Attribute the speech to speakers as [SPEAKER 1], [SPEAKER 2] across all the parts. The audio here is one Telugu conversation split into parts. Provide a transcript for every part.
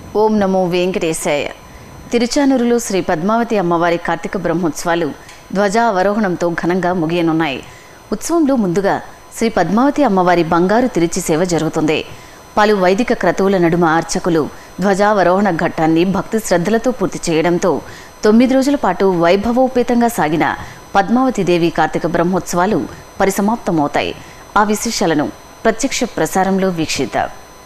[SPEAKER 1] ఓం నమో వెంకటేశాయ. తిరుచానూరులో శ్రీ పద్మావతి అమ్మవారి కార్తీక బ్రహ్మోత్సవాలు ధ్వజావరోహణంతో ఘనంగా ముగియనున్నాయి. ఉత్సవంలో ముందుగా శ్రీ పద్మావతి అమ్మవారి బంగారు తిరుచి సేవ జరుగుతుంది. పలు వైదిక క్రతువుల నడుమ అర్చకులు ధ్వజావరోహణ ఘట్టాన్ని భక్తి శ్రద్ధలతో పూర్తి చేయడంతో 9 రోజుల పాటు వైభవోపేతంగా సాగిన పద్మావతి దేవి కార్తీక బ్రహ్మోత్సవాలు పరిసమాప్తమవుతాయి. ఆ విశేషాలను ప్రత్యక్ష ప్రసారంలో వీక్షిద్దాం.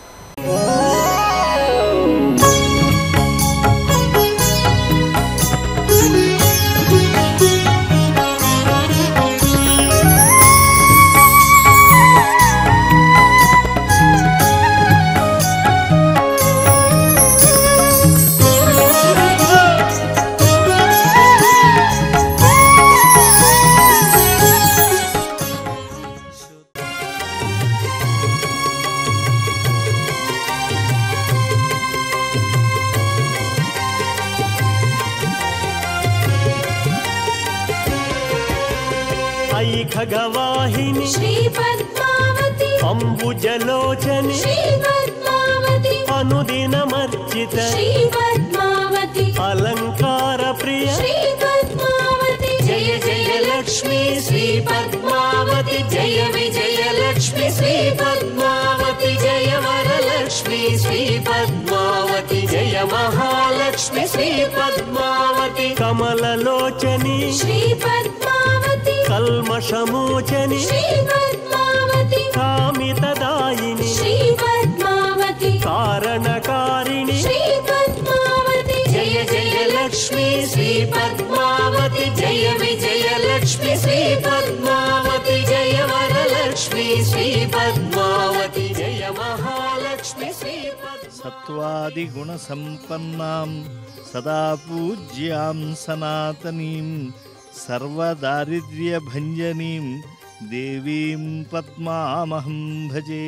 [SPEAKER 2] खगवाहिनी श्री पद्मावती अंबुजलोचनी श्री पद्मावती अनुदिनमर्चित श्री पद्मावती अलंकार प्रिय श्री पद्मावती जय जय लक्ष्मी श्री पद्मावती जय विजय लक्ष्मी श्री पद्मावती जय वरलक्ष्मी श्री पद्मावती जय महालक्ष्मी श्री पद्मावती कमललोचनी श्री पद्मावती कल्मषमोचनी श्री पद्मावती कामितदायिनी श्री पद्मावती कारणकारिणी श्री पद्मावती जय जय लक्ष्मी श्री पद्मावती जय विजय लक्ष्मी श्री पद्मावती जय वरलक्ष्मी श्री पद्मावती जय महालक्ष्मी श्री
[SPEAKER 3] सत्वादि गुण संपन्नां सदा पूज्यां सनातनीं सर्वदारिद्र्य भंजनीं देवीं पद्मामहं भजे.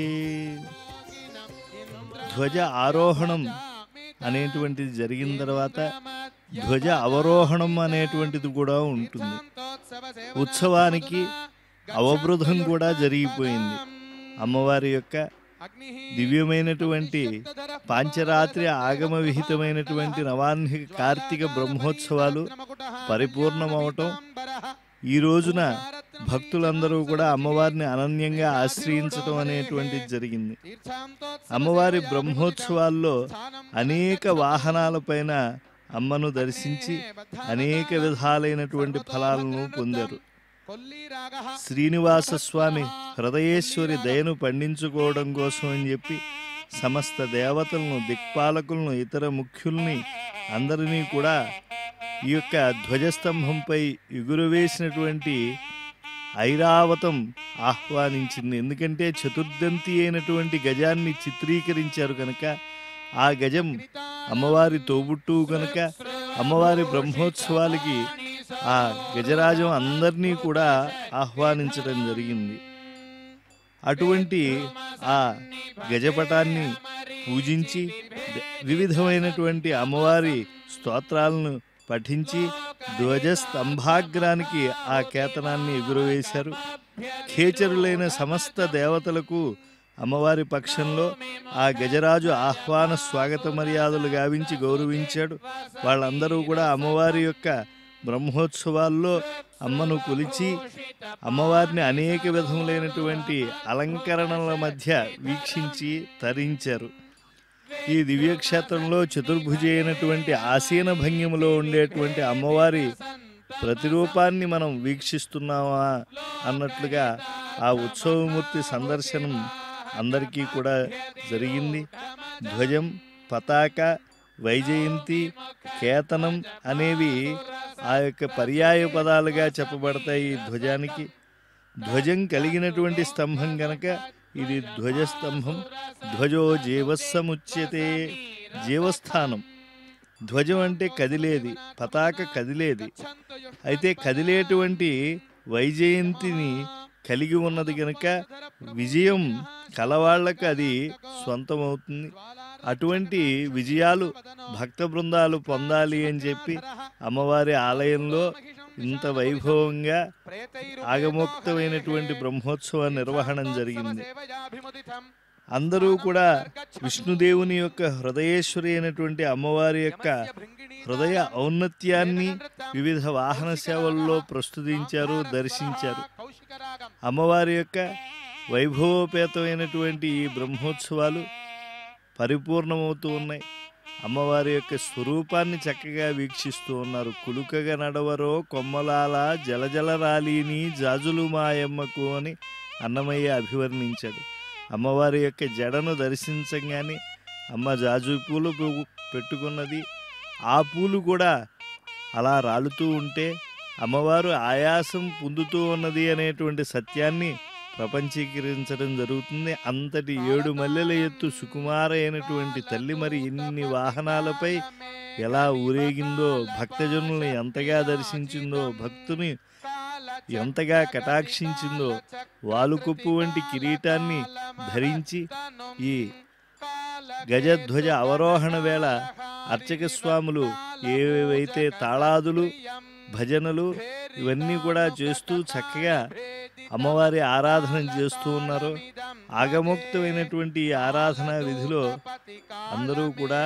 [SPEAKER 3] ధ్వజ ఆరోహణం అనేటువంటిది జరిగిన తర్వాత ధ్వజ అవరోహణం అనేటువంటిది కూడా ఉంటుంది. ఉత్సవానికి అవబృధం కూడా జరిగిపోయింది. అమ్మవారి యొక్క దివ్యమైనటువంటి పాంచరాత్రి ఆగమ విహితమైనటువంటి నవాహ్నిక కార్తీక బ్రహ్మోత్సవాలు పరిపూర్ణమవటం, ఈ రోజున భక్తులందరూ కూడా అమ్మవారిని అనన్యంగా ఆశ్రయించటం అనేటువంటిది జరిగింది. అమ్మవారి బ్రహ్మోత్సవాల్లో అనేక వాహనాలపైన అమ్మను దర్శించి అనేక విధాలైనటువంటి ఫలాలను పొందారు. శ్రీనివాస స్వామి హృదయేశ్వరి దయను పండించుకోవడం కోసం అని చెప్పి సమస్త దేవతలను, దిక్పాలకులను, ఇతర ముఖ్యుల్ని అందరినీ కూడా ఈ యొక్క ధ్వజస్తంభంపై ఎగురవేసినటువంటి ఐరావతం ఆహ్వానించింది. ఎందుకంటే చతుర్దంతి అయినటువంటి గజాన్ని చిత్రీకరించారు కనుక, ఆ గజం అమ్మవారి తోబుట్టువు కనుక అమ్మవారి బ్రహ్మోత్సవాలకి ఆ గజరాజం అందరినీ కూడా ఆహ్వానించడం జరిగింది. అటువంటి ఆ గజపటాన్ని పూజించి వివిధమైనటువంటి అమ్మవారి స్తోత్రాలను పఠించి ధ్వజస్తంభాగ్రానికి ఆ కేతనాన్ని ఎగురవేశారు. ఖేచరులైన సమస్త దేవతలకు అమ్మవారి పక్షంలో ఆ గజరాజు ఆహ్వాన స్వాగత మర్యాదలు గావించి గౌరవించాడు. వాళ్ళందరూ కూడా అమ్మవారి యొక్క బ్రహ్మోత్సవాల్లో అమ్మను కొలిచి అమ్మవారిని అనేక విధములైనటువంటి అలంకరణల మధ్య వీక్షించి తరించారు. ఈ దివ్యక్షేత్రంలో చతుర్భుజి అయినటువంటి ఆసీన భంగిమలో ఉండేటువంటి అమ్మవారి ప్రతిరూపాన్ని మనం వీక్షిస్తున్నామా అన్నట్లుగా ఆ ఉత్సవమూర్తి సందర్శనం అందరికీ కూడా జరిగింది. ధ్వజం, పతాక, వైజయంతి, కేతనం అనేవి ఆ యొక్క పర్యాయ పదాలుగా చెప్పబడతాయి. ఈ ధ్వజానికి ధ్వజం కలిగినటువంటి స్తంభం కనుక ఇది ధ్వజస్తంభం. ధ్వజో జీవస్సముచ్యతే, జీవస్థానం. ధ్వజం అంటే కదిలేది, పతాక కదిలేది. అయితే కదిలేటువంటి వైజయంతిని కలిగి ఉన్నది కనుక విజయం కలవాళ్లకు అది సొంతమవుతుంది. అటువంటి విజయాలు భక్త బృందాలు పొందాలి అని చెప్పి అమ్మవారి ఆలయంలో ఇంత వైభవంగా ఆగమోక్తమైనటువంటి బ్రహ్మోత్సవ నిర్వహణ జరిగింది. అందరూ కూడా విష్ణుదేవుని యొక్క హృదయేశ్వరి అయినటువంటి అమ్మవారి యొక్క హృదయ ఔన్నత్యాన్ని వివిధ వాహన సేవల్లో ప్రస్తుతించారు, దర్శించారు. అమ్మవారి యొక్క వైభవోపేతమైనటువంటి ఈ బ్రహ్మోత్సవాలు పరిపూర్ణమవుతూ ఉన్నాయి. అమ్మవారి యొక్క స్వరూపాన్ని చక్కగా వీక్షిస్తూ ఉన్నారు. కులుకగా నడవరో కొమ్మలాల జలజల రాలిని జాజులు మాయమ్మకు అని అన్నమయ్య అభివర్ణించాడు. అమ్మవారి యొక్క జడను దర్శించగానే అమ్మ జాజు పూలు పెట్టుకున్నది. ఆ పూలు కూడా అలా రాలుతూ ఉంటే అమ్మవారు ఆయాసం పొందుతూ ఉన్నది అనేటువంటి సత్యాన్ని ప్రపంచీకరించడం జరుగుతుంది. అంతటి 7 మల్లెల ఎత్తు సుకుమారైనటువంటి తల్లి మరి ఎన్ని వాహనాలపై ఎలా ఊరేగిందో, భక్తజనుల్ని ఎంతగా దర్శించిందో, భక్తుని ఎంతగా కటాక్షించిందో, వాలుకొప్పు వంటి కిరీటాన్ని ధరించి ఈ గజధ్వజ అవరోహణ వేళ అర్చక స్వాములు ఏవైతే తాళాదులు, భజనలు ఇవన్నీ కూడా చేస్తూ చక్కగా అమ్మవారి ఆరాధన చేస్తూ ఉన్నారు. ఆగమోక్తమైనటువంటి ఈ ఆరాధన విధిలో అందరూ కూడా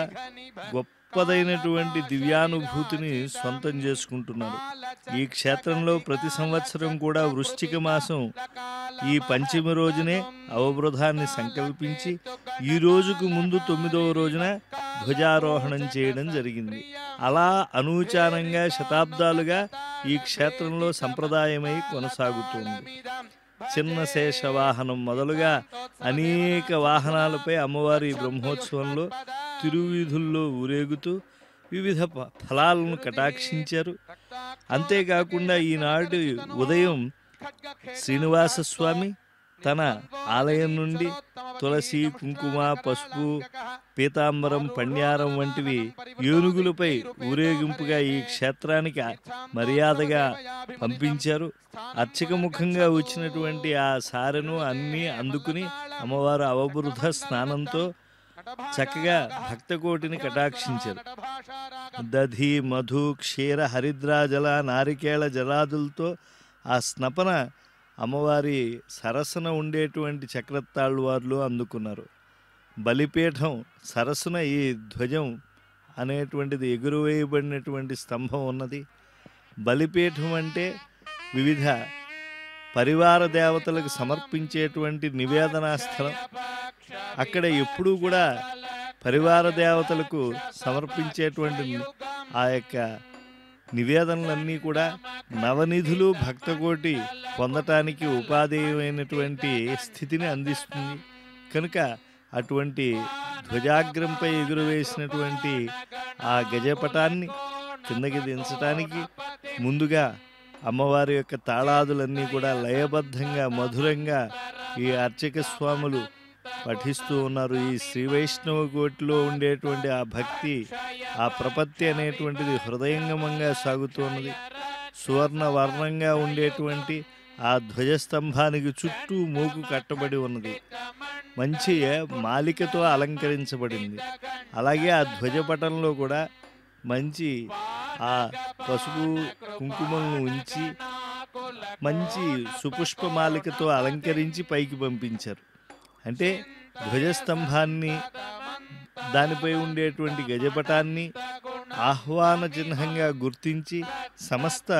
[SPEAKER 3] గొప్పదైనటువంటి దివ్యానుభూతిని సొంతం చేసుకుంటున్నారు. ఈ క్షేత్రంలో ప్రతి సంవత్సరం కూడా వృశ్చిక మాసం ఈ పంచమి రోజునే అవబృధాన్ని సంకల్పించి ఈ రోజుకు ముందు 9వ రోజున ధ్వజారోహణం చేయడం జరిగింది. అలా అనూచానంగా శతాబ్దాలుగా ఈ క్షేత్రంలో సంప్రదాయమై కొనసాగుతుంది. చిన్న శేష వాహనం మొదలుగా అనేక వాహనాలపై అమ్మవారి బ్రహ్మోత్సవంలో తిరువీధుల్లో ఊరేగుతూ వివిధ ఫలాలను కటాక్షించారు. అంతేకాకుండా ఈనాడు ఉదయం శ్రీనివాసస్వామి తన ఆలయం నుండి తులసి, కుంకుమ, పసుపు, పీతాంబరం, పణ్యారం వంటివి ఏనుగులపై ఊరేగింపుగా ఈ క్షేత్రానికి మర్యాదగా పంపించారు. అర్చకముఖంగా వచ్చినటువంటి ఆ సారెను అన్నీ అందుకుని అమ్మవారు అవబృధ స్నానంతో చక్కగా భక్తకోటిని కటాక్షించారు. దధి, మధు, క్షీర, హరిద్రాజల, నారికేళ జలాదులతో ఆ స్నపన అమ్మవారి సరస్సున ఉండేటువంటి చక్రతాళ్వార్లు అందుకున్నారు. బలిపీఠం సరస్సున ఈ ధ్వజం అనేటువంటిది ఎగురువేయబడినటువంటి స్తంభం ఉన్నది. బలిపీఠం అంటే వివిధ పరివార దేవతలకు సమర్పించేటువంటి నివేదనా స్థలం. అక్కడ ఎప్పుడూ కూడా పరివార దేవతలకు సమర్పించేటువంటి ఆ యొక్క నివేదనలన్నీ కూడా నవనిధులు భక్తకోటి పొందటానికి ఉపాధేయమైనటువంటి స్థితిని అందిస్తుంది. కనుక అటువంటి ధ్వజాగ్రంపై ఎగురవేసినటువంటి ఆ గజపటాన్ని కిందకి దించటానికి ముందుగా అమ్మవారి యొక్క తాళాదులన్నీ కూడా లయబద్ధంగా మధురంగా ఈ అర్చక స్వాములు పఠిస్తూ ఉన్నారు. ఈ శ్రీ వైష్ణవ కోటిలో ఉండేటువంటి ఆ భక్తి, ఆ ప్రపత్తి అనేటువంటిది హృదయంగమంగా సాగుతున్నది. సువర్ణ వర్ణంగా ఉండేటువంటి ఆ ధ్వజస్తంభానికి చుట్టూ మూకు కట్టబడి ఉన్నది. మంచి మాలికతో అలంకరించబడింది. అలాగే ఆ ధ్వజపటంలో కూడా మంచి ఆ పసుపు కుంకుమలను ఉంచి మంచి సుపుష్పమాలికతో అలంకరించి పైకి పంపించారు. అంటే ధ్వజస్తంభాన్ని, దానిపై ఉండేటువంటి గజపటాన్ని ఆహ్వాన చిహ్నంగా గుర్తించి సమస్త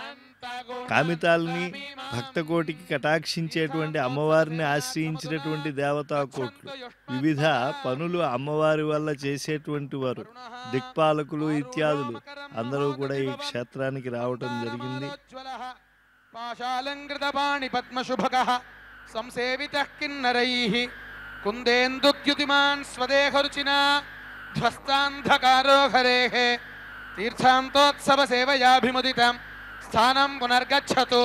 [SPEAKER 3] కామితాల్ని భక్తకోటికి కటాక్షించేటువంటి అమ్మవారిని ఆశ్రయించినటువంటి దేవతా కోట్లు, వివిధ పనులు అమ్మవారి వల్ల చేసేటువంటి వారు, దిక్పాలకులు ఇత్యాదులు అందరూ కూడా ఈ క్షేత్రానికి రావటం జరిగింది.
[SPEAKER 4] సంసేవితః కిన్నరైః కుందేందుద్యుతిమాన్ స్వదేహరుచినా ధ్వస్తాంధకారో హరేః తీర్థాంతోత్సవ సేవయాభిముదితం స్థానం పునర్గచ్చతు.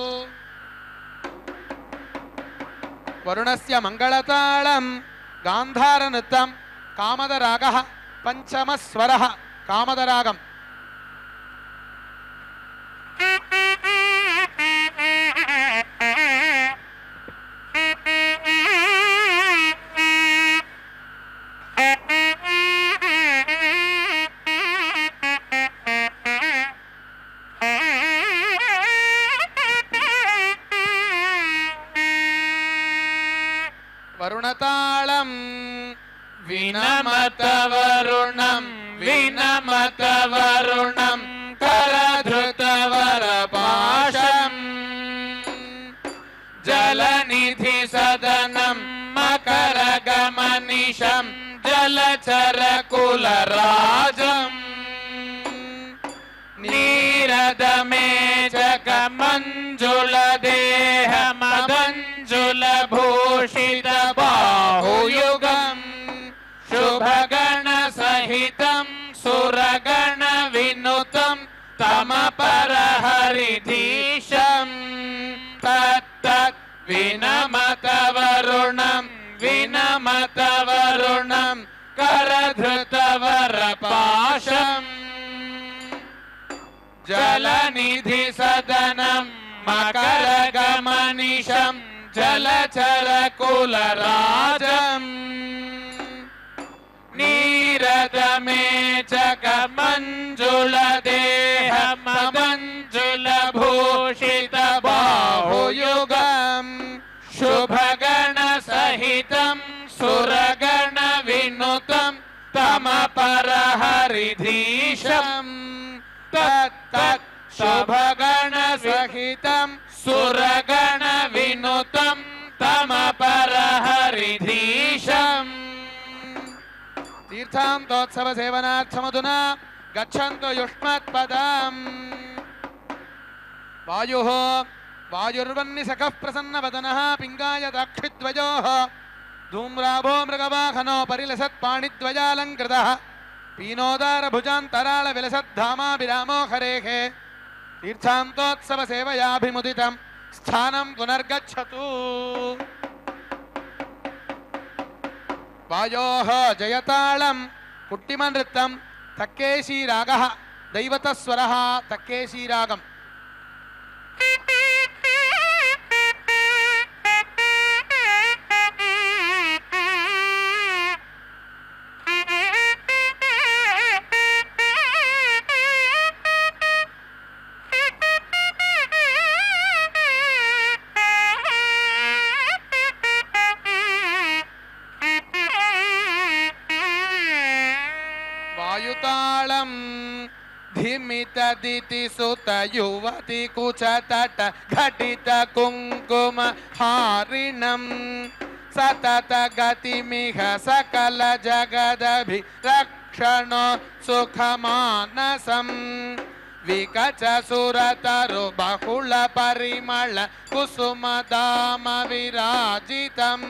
[SPEAKER 4] వరుణస్య మంగళతాళం గాంధారనృత్తం కామదరాగః పంచమస్వరః కామదరాగం. వరుణతాళం विनमतवरुणं करधृतवरपाशम् जलनिधिसदनं मकरगमनिशं जलचरकुलराजम् नीरदमेजकमञ्जुलदेहमदञ्जुलभूषितबाहुयुगम् शुभगणसहितं सुरगणविनुतं तमपरहरिधीशम् तत्तत् विनमतवरुणं विनमतवरुणं करधृतवरपाशम् जलनिधिसदनं मकरगमनिशं जलचरकुलराजम् नीरदमेजकमञ्जुलदेहमञ्जुलभूषितबाहुयुगम् शुभगणसहितं सुरगणविनुतं तमपरहरिधीशम् तत्तत् शुभगणसहितं सुरगणविनुतं तमपरहरिधीशम् तीर्थान्तोत्सवसेवनार्थमधुना गच्छन्तु युष्मत्पदम् वायुः वायुर्वन्निसखः प्रसन्नवदनः पिङ्गाय दाक्षिद्वयोः धूम्राभो मृगवाहनो परिलसत्पाणिद्वयालङ्कृतः पीनोदारभुजान्तरालविलसद्धामाभिरामो हरेः तीर्थान्तोत्सवसेवयाभिमुदितं स्थानं पुनर्गच्छतु वायोः जयताళं कुट्टिमनृत्तं तक्केशीरागः दैवतस्वरः तक्केशीरागम् धिमितदिति सुत युवति कुचतट घटित कुङ्कुम हारिणं सतत गतिमिह सकल जगदभिरक्षणो सुखमानसम् विकच सुरतरु बहुल परिमल कुसुमदाम विराजितम्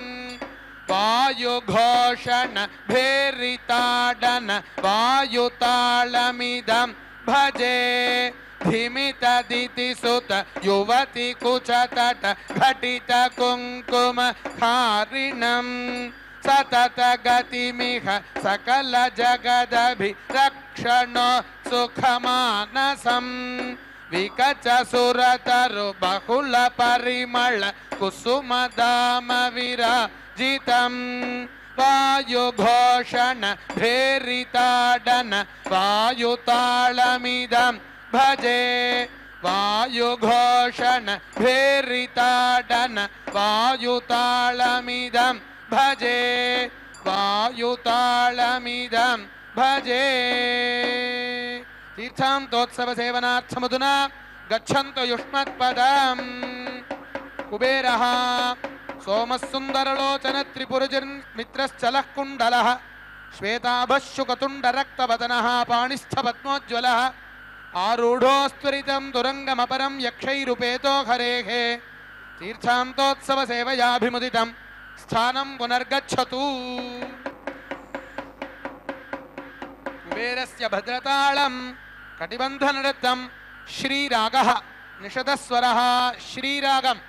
[SPEAKER 4] वायुघोषण भेरिताडन वायुतालमिदं भजे धिमितदिति सुत युवति कुचतट घटित कुङ्कुम हारिणं सतत गतिमिह सकल जगदभिरक्षणो सुखमानसम् विकच सुरतरु बहुल परिमल कुसुमदाम विराजितम् वायुघोषण भेरिताडन वायुतालमिदं भजे वायुघोषण भेरिताडन वायुतालमिदं भजे वायुतालमिदं भजे तीर्थान्तोत्सवसेवनार्थमधुना गच्छन्तु युष्मत्पदम् कुबेरः सोमस्सुन्दरलोचन त्रिपुरजिर्मित्रश्चलः कुण्डलः श्वेताभशुकतुण्डरक्तवदनः पाणिस्थपद्मोज्ज्वलः आरूढोस्त्वरितं तुरङ्गमपरं यक्षैरुपेतो हरेः तीर्थान्तोत्सवसेवयाभिमुदितं स्थानं पुनर्गच्छतु कुबेरस्य भद्रताళं कटिबन्धनृत्तं श्रीरागः निषदस्वरः श्रीरागम्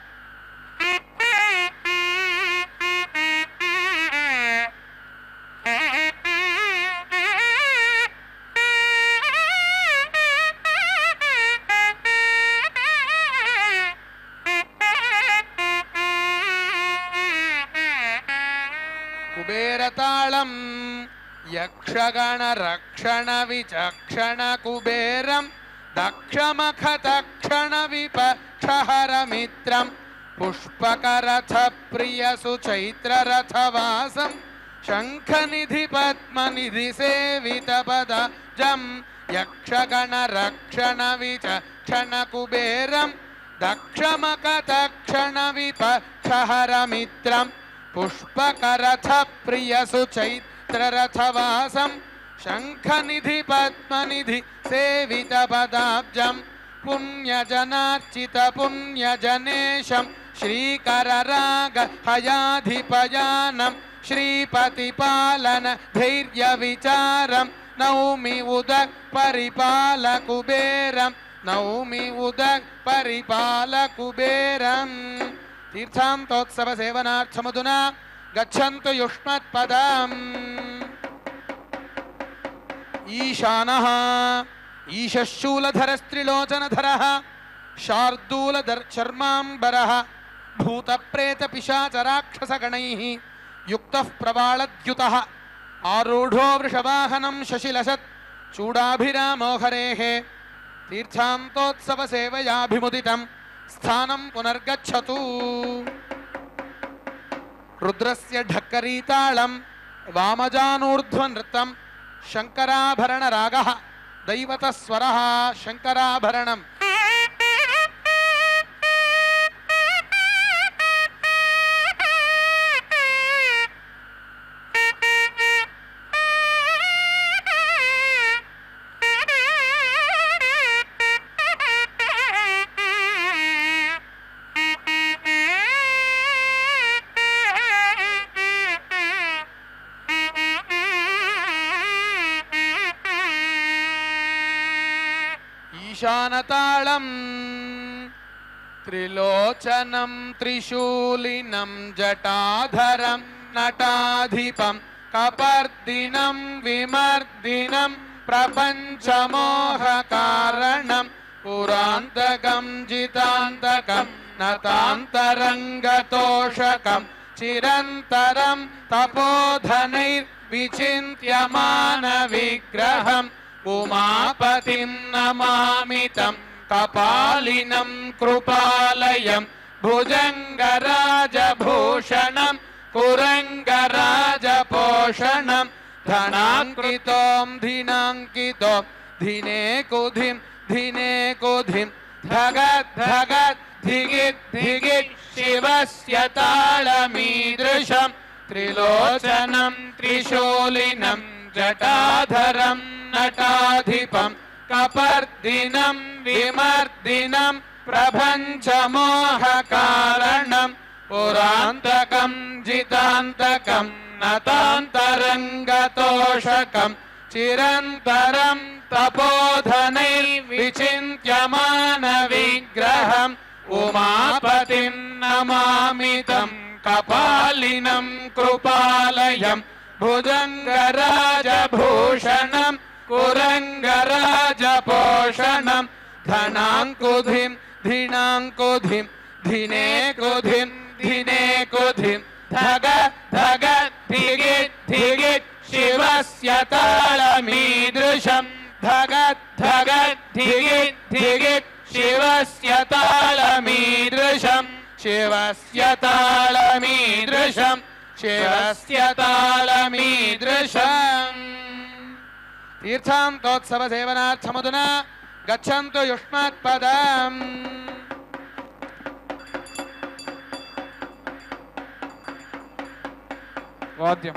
[SPEAKER 4] कुबेरताళं यक्षगण रक्षण विचक्षण कुबेरं दक्षमखतक्षण विपक्षहरमित्रं पुष्पकरथ प्रिय सुचैत्ररथवासं शङ्खनिधि पद्मनिधि सेवितपदजं यक्षगणरक्षणविचक्षणकुबेरं दक्षमकतक्षणविपक्षहरमित्रं पुष्पकरथप्रियसुचैत्ररथवासं शङ्खनिधि पद्मनिधि सेवितपदाब्जं पुण्यजनार्चित पुण्यजनेशं श्रीकरराग हयाधिपयानं श्रीपतिपालन धैर्यविचारं नौमि उदक् परिपालकुबेरं नौमि उदक् परिपालकुबेरं तीर्थान्तोत्सवसेवनार्थमधुना गच्छन्तु युष्मत्पदम् ईशानः ईशशूलधरस्त्रिलोचनधरः शार्दूलचर्माम्बरः भूतप्रेतपिशाचराक्षसगणैः युक्तः प्रवालद्युतः आरूढो वृषवाहनं शशिलसत् चूडाभिरामो हरेः तीर्थान्तोत्सवसेवयाभिमुदितं स्थानं पुनर्गच्छतु रुद्रस्य ढक्करीतालं वामजानूर्ध्वनृत्तं शङ्कराभरणरागः दैवतस्वरः शङ्कराभरणम् ईशानताళं त्रिलोचनं त्रिशूलिनं जटाधरं नटाधिपं कपर्दिनं विमर्दिनं प्रपञ्चमोहकारणं पुरान्तकं जितान्तकं नतान्तरङ्गतोषकं चिरन्तरं तपोधनैर्विचिन्त्यमानविग्रहम् उमापतिं नमामि तं कपालिनं कृपालयं भुजङ्गराजभूषणं कुरङ्गराजपोषणं धनाङ्कितों धिनाङ्कितो धिने कुधिं धगद् धगद् धिगित् धिगित् शिवस्य ताळमीदृशं त्रिलोचनं त्रिशूलिनं जटाधरं नटाधिपं कपर्दिनं विमर्दिनं प्रपञ्चमोहकारणं पुरान्तकं जितान्तकं नतान्तरङ्गतोषकं चिरन्तरं तपोधनैर्विचिन्त्यमानविग्रहम् उमापतिं नमामि तं कपालिनं कृपालयं भुजङ्गराजभूषणं कुरङ्गराजपोषणं धनाङ्कुधिं धिनाङ्कुधिं धिने कुधिं धगद् धगद् धिगित् धिगित् शिवस्य ताळमीदृशं धगद् धगद् धिगित् धिगित् शिवस्य ताळमीदृशं शिवस्य ताळमीदृशं शिवस्य ताळमीदृशम् तीर्थान्तोत्सवसेवनार्थमधुना गच्छन्तु युष्मत्पदम् वाद्यम्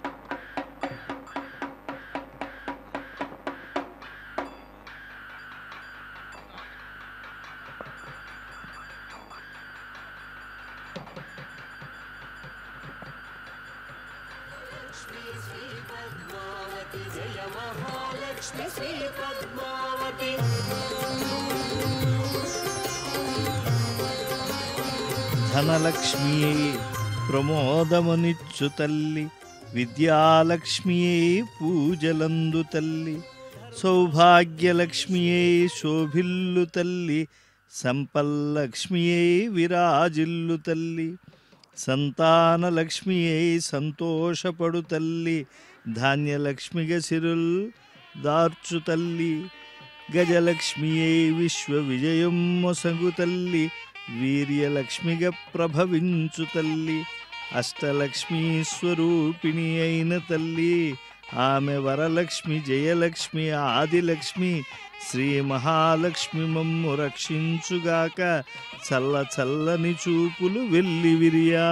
[SPEAKER 3] ధనలక్ష్మియే ప్రమోదమునిచ్చు తల్లి, విద్యాలక్ష్మియే పూజలందు తల్లి, సౌభాగ్యలక్ష్మియే శోభిల్లు తల్లి, సంపల్లక్ష్మియే విరాజిల్లు తల్లి, సంతానలక్ష్మియే సంతోషపడు తల్లి, ధాన్యలక్ష్మిగ సిరుల్ దార్చు తల్లి, గజలక్ష్మియే విశ్వ విజయం మొసగు తల్లి, వీర్యలక్ష్మిగ ప్రభవించు తల్లి, అష్టలక్ష్మీ స్వరూపిణి అయిన తల్లి, ఆమె వరలక్ష్మి, జయలక్ష్మి, ఆదిలక్ష్మి, శ్రీ మహాలక్ష్మి మమ్ము రక్షించుగాక, చల్ల చల్లని చూపులు వెల్లివిరియా.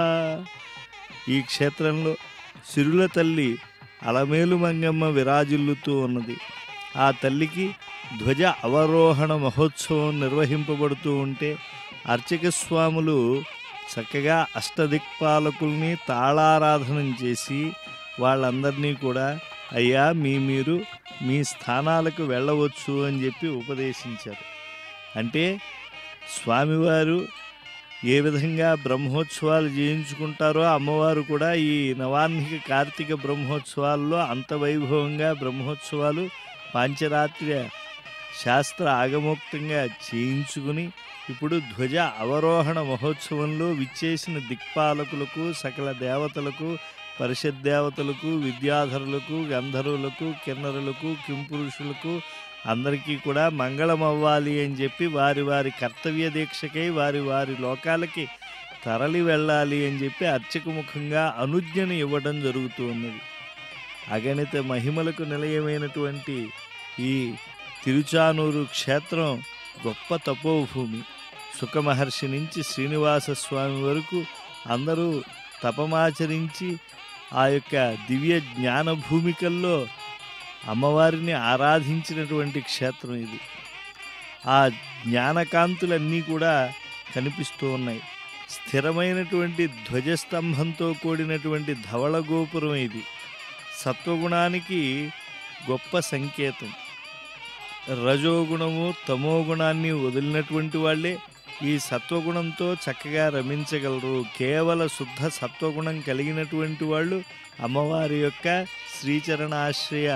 [SPEAKER 3] ఈ క్షేత్రంలో సిరుల తల్లి అలమేలు మంగమ్మ విరాజిల్లుతూ ఉన్నది. ఆ తల్లికి ధ్వజ అవరోహణ మహోత్సవం నిర్వహింపబడుతూ ఉంటే అర్చక స్వాములు చక్కగా అష్టదిక్పాలకుల్ని తాళారాధనం చేసి వాళ్ళందరినీ కూడా అయ్యా మీరు మీ స్థానాలకు వెళ్ళవచ్చు అని చెప్పి ఉపదేశించారు. అంటే స్వామివారు ఏ విధంగా బ్రహ్మోత్సవాలు చేయించుకుంటారో అమ్మవారు కూడా ఈ నవాహ్నిక కార్తీక బ్రహ్మోత్సవాల్లో అంత వైభవంగా బ్రహ్మోత్సవాలు పాంచరాత్రి శాస్త్ర ఆగమోక్తంగా చేయించుకుని ఇప్పుడు ధ్వజ అవరోహణ మహోత్సవంలో విచ్చేసిన దిక్పాలకులకు, సకల దేవతలకు, పరిషత్ దేవతలకు, విద్యాధరులకు, గంధర్వులకు, కిన్నరులకు, కింపురుషులకు అందరికీ కూడా మంగళం అవ్వాలి అని చెప్పి వారి వారి కర్తవ్య దీక్షకై వారి వారి లోకాలకి తరలి వెళ్ళాలి అని చెప్పి అర్చకముఖంగా అనుజ్ఞను ఇవ్వడం జరుగుతూ ఉన్నది. అగణిత మహిమలకు నిలయమైనటువంటి ఈ తిరుచానూరు క్షేత్రం గొప్ప తపోభూమి. సుఖమహర్షి నుంచి శ్రీనివాస స్వామి వరకు అందరూ తపమాచరించి ఆ యొక్క దివ్య జ్ఞాన భూమికల్లో అమ్మవారిని ఆరాధించినటువంటి క్షేత్రం ఇది. ఆ జ్ఞానకాంతులన్నీ కూడా కనిపిస్తూ ఉన్నాయి. స్థిరమైనటువంటి ధ్వజస్తంభంతో కూడినటువంటి ధవళ గోపురం ఇది. సత్వగుణానికి గొప్ప సంకేతం. రజోగుణము తమోగుణాన్ని వదిలినటువంటి వాళ్ళే ఈ సత్వగుణంతో చక్కగా రమించగలరు. కేవల శుద్ధ సత్వగుణం కలిగినటువంటి వాళ్ళు అమ్మవారి యొక్క శ్రీచరణాశ్రయ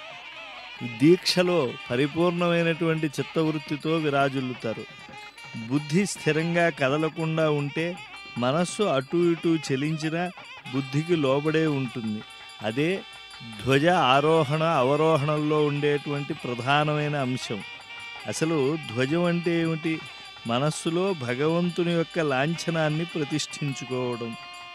[SPEAKER 3] దీక్షలో పరిపూర్ణమైనటువంటి చిత్తవృత్తితో విరాజిల్లుతారు. బుద్ధి స్థిరంగా కదలకుండా ఉంటే మనస్సు అటు ఇటు చెలించినా బుద్ధికి లోబడే ఉంటుంది. అదే ధ్వజ ఆరోహణ అవరోహణల్లో ఉండేటువంటి ప్రధానమైన అంశం. అసలు ధ్వజం అంటే ఏమిటి? మనస్సులో భగవంతుని యొక్క లాంఛనాన్ని ప్రతిష్ఠించుకోవడం.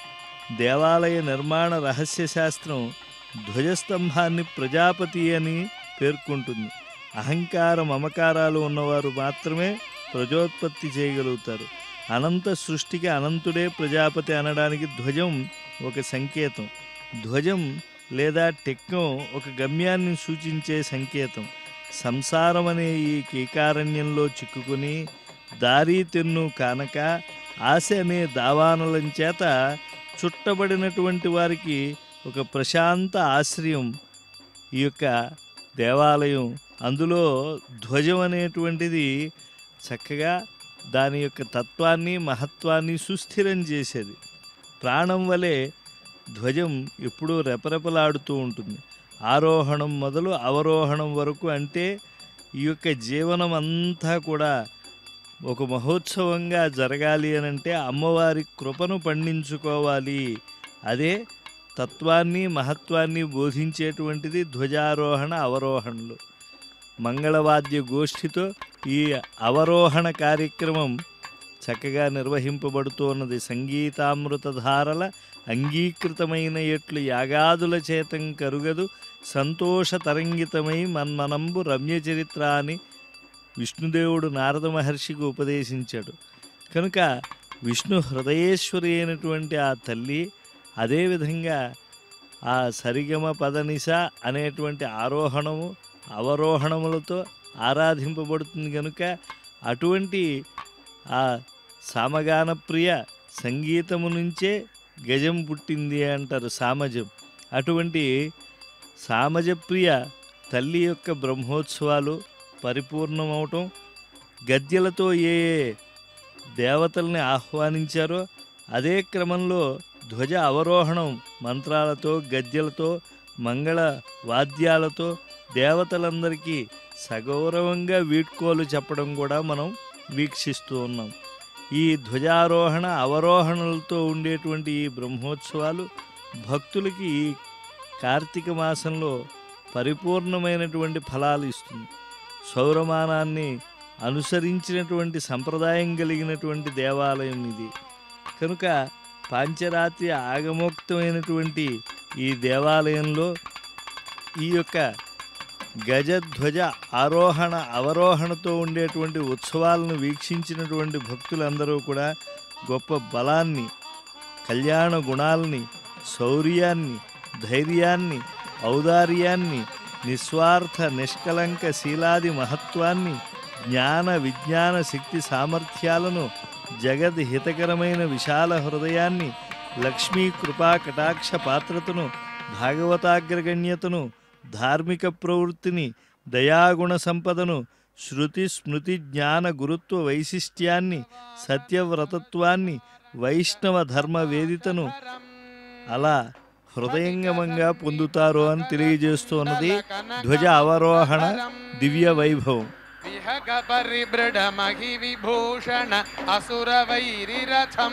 [SPEAKER 3] దేవాలయ నిర్మాణ రహస్య శాస్త్రం ధ్వజస్తంభాన్ని ప్రజాపతి అని పేర్కొంటుంది. అహంకార మమకారాలు ఉన్నవారు మాత్రమే ప్రజోత్పత్తి చేయగలుగుతారు. అనంత సృష్టికి అనంతుడే ప్రజాపతి అనడానికి ధ్వజం ఒక సంకేతం. ధ్వజం లేదా టెక్కం ఒక గమ్యాన్ని సూచించే సంకేతం. సంసారం అనే ఈ కీకారణ్యంలో చిక్కుకుని దారి తెన్ను కానక ఆశ అనే దావానలం చేత చుట్టబడినటువంటి వారికి ఒక ప్రశాంత ఆశ్రయం ఈ యొక్క దేవాలయం. అందులో ధ్వజం అనేటువంటిది చక్కగా దాని యొక్క తత్వాన్ని మహత్వాన్ని సుస్థిరం చేసేది. ప్రాణం వలె ధ్వజం ఎప్పుడూ రెపరెపలాడుతూ ఉంటుంది. ఆరోహణం మొదలు అవరోహణం వరకు అంటే ఈ యొక్క జీవనం అంతా కూడా ఒక మహోత్సవంగా జరగాలి అనంటే అమ్మవారి కృపను పండించుకోవాలి. అదే తత్వాన్ని మహత్వాన్ని బోధించేటువంటిది ధ్వజారోహణ అవరోహణలు. మంగళవాద్య గోష్ఠితో ఈ అవరోహణ కార్యక్రమం చక్కగా నిర్వహింపబడుతూ ఉన్నది. సంగీతామృతధారల అంగీకృతమైన ఎట్లు యాగాదుల చేతం కరుగదు సంతోష తరంగితమై మన్మనంబు రమ్యచరిత్ర అని విష్ణుదేవుడు నారద మహర్షికి ఉపదేశించాడు. కనుక విష్ణు హృదయేశ్వరి అయినటువంటి ఆ తల్లి అదేవిధంగా ఆ సరిగమ పదనిస అనేటువంటి ఆరోహణము అవరోహణములతో ఆరాధింపబడుతుంది. కనుక అటువంటి ఆ సామగాన ప్రియ సంగీతము నుంచే గజం పుట్టింది అంటారు, సామజం. అటువంటి సామజప్రియ తల్లి యొక్క బ్రహ్మోత్సవాలు పరిపూర్ణమవటం, గద్యలతో ఏ దేవతల్ని ఆహ్వానించారో అదే క్రమంలో ధ్వజ అవరోహణం మంత్రాలతో గద్యలతో మంగళ వాద్యాలతో దేవతలందరికీ సగౌరవంగా వీడ్కోలు చెప్పడం కూడా మనం వీక్షిస్తూ ఉన్నాం. ఈ ధ్వజారోహణ అవరోహణలతో ఉండేటువంటి ఈ బ్రహ్మోత్సవాలు భక్తులకి కార్తీక మాసంలో పరిపూర్ణమైనటువంటి ఫలాలు ఇస్తుంది. సౌరమానాన్ని అనుసరించినటువంటి సంప్రదాయం కలిగినటువంటి దేవాలయం ఇది. కనుక పాంచరాత్రి ఆగమోక్తమైనటువంటి ఈ దేవాలయంలో ఈ యొక్క గజధ్వజ ఆరోహణ అవరోహణతో ఉండేటువంటి ఉత్సవాలను వీక్షించినటువంటి భక్తులందరూ కూడా గొప్ప బలాన్ని, కళ్యాణ గుణాలని, శౌర్యాన్ని, ధైర్యాన్ని, ఔదార్యాన్ని, నిస్వార్థ నిష్కలంక శీలాది మహత్వాన్ని, జ్ఞాన విజ్ఞాన శక్తి సామర్థ్యాలను, జగద్ హితకరమైన విశాల హృదయాన్ని, లక్ష్మీ కృపా కటాక్ష పాత్రతను, భాగవతాగ్రగణ్యతను, ధార్మిక ప్రవృత్తిని, దయాగుణ సంపదను, శృతి స్మృతి జ్ఞాన గురుత్వ వైశిష్ట్యాన్ని, సత్యవ్రతత్వాన్ని, వైష్ణవ ధర్మ వేదితను అలా హృదయంగమంగా పొందుతారు అని తెలియజేస్తున్నది ధ్వజ అవరోహణ దివ్య వైభవం.
[SPEAKER 4] విహగ పరిబృఢమహి విభూషణ అసుర వైరిరథం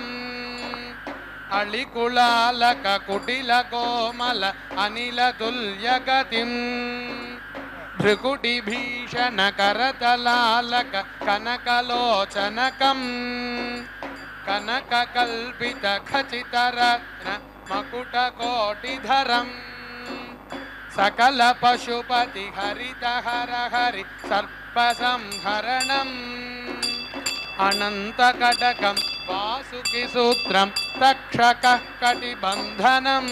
[SPEAKER 4] అళికుళాలక కుటిల కోమల అనిల తుల్యగతిం భృకుటి భీషణ కరతలాలక కనకలోచనకం కనక కల్పిత ఖచితరత్న మకుట కోటిధరం సకల పశుపతి హరిత హర హరి సర్ప సంహరణం అనంత కటకం వాసుకి సూత్రం తక్షక కటిబంధనం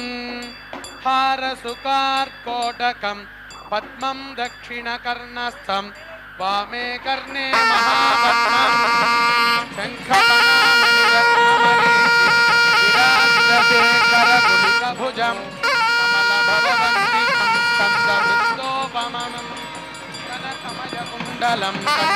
[SPEAKER 4] హారసుకార్కోటకం పద్మం దక్షిణ కర్ణస్థం వామే కర్ణే మహాపద్మం శంఖపణామణిరత్నమణిశేఖరకులికభుజం కమలభవవంతికం స్కందవృత్తోపమం కనకమయకుండలం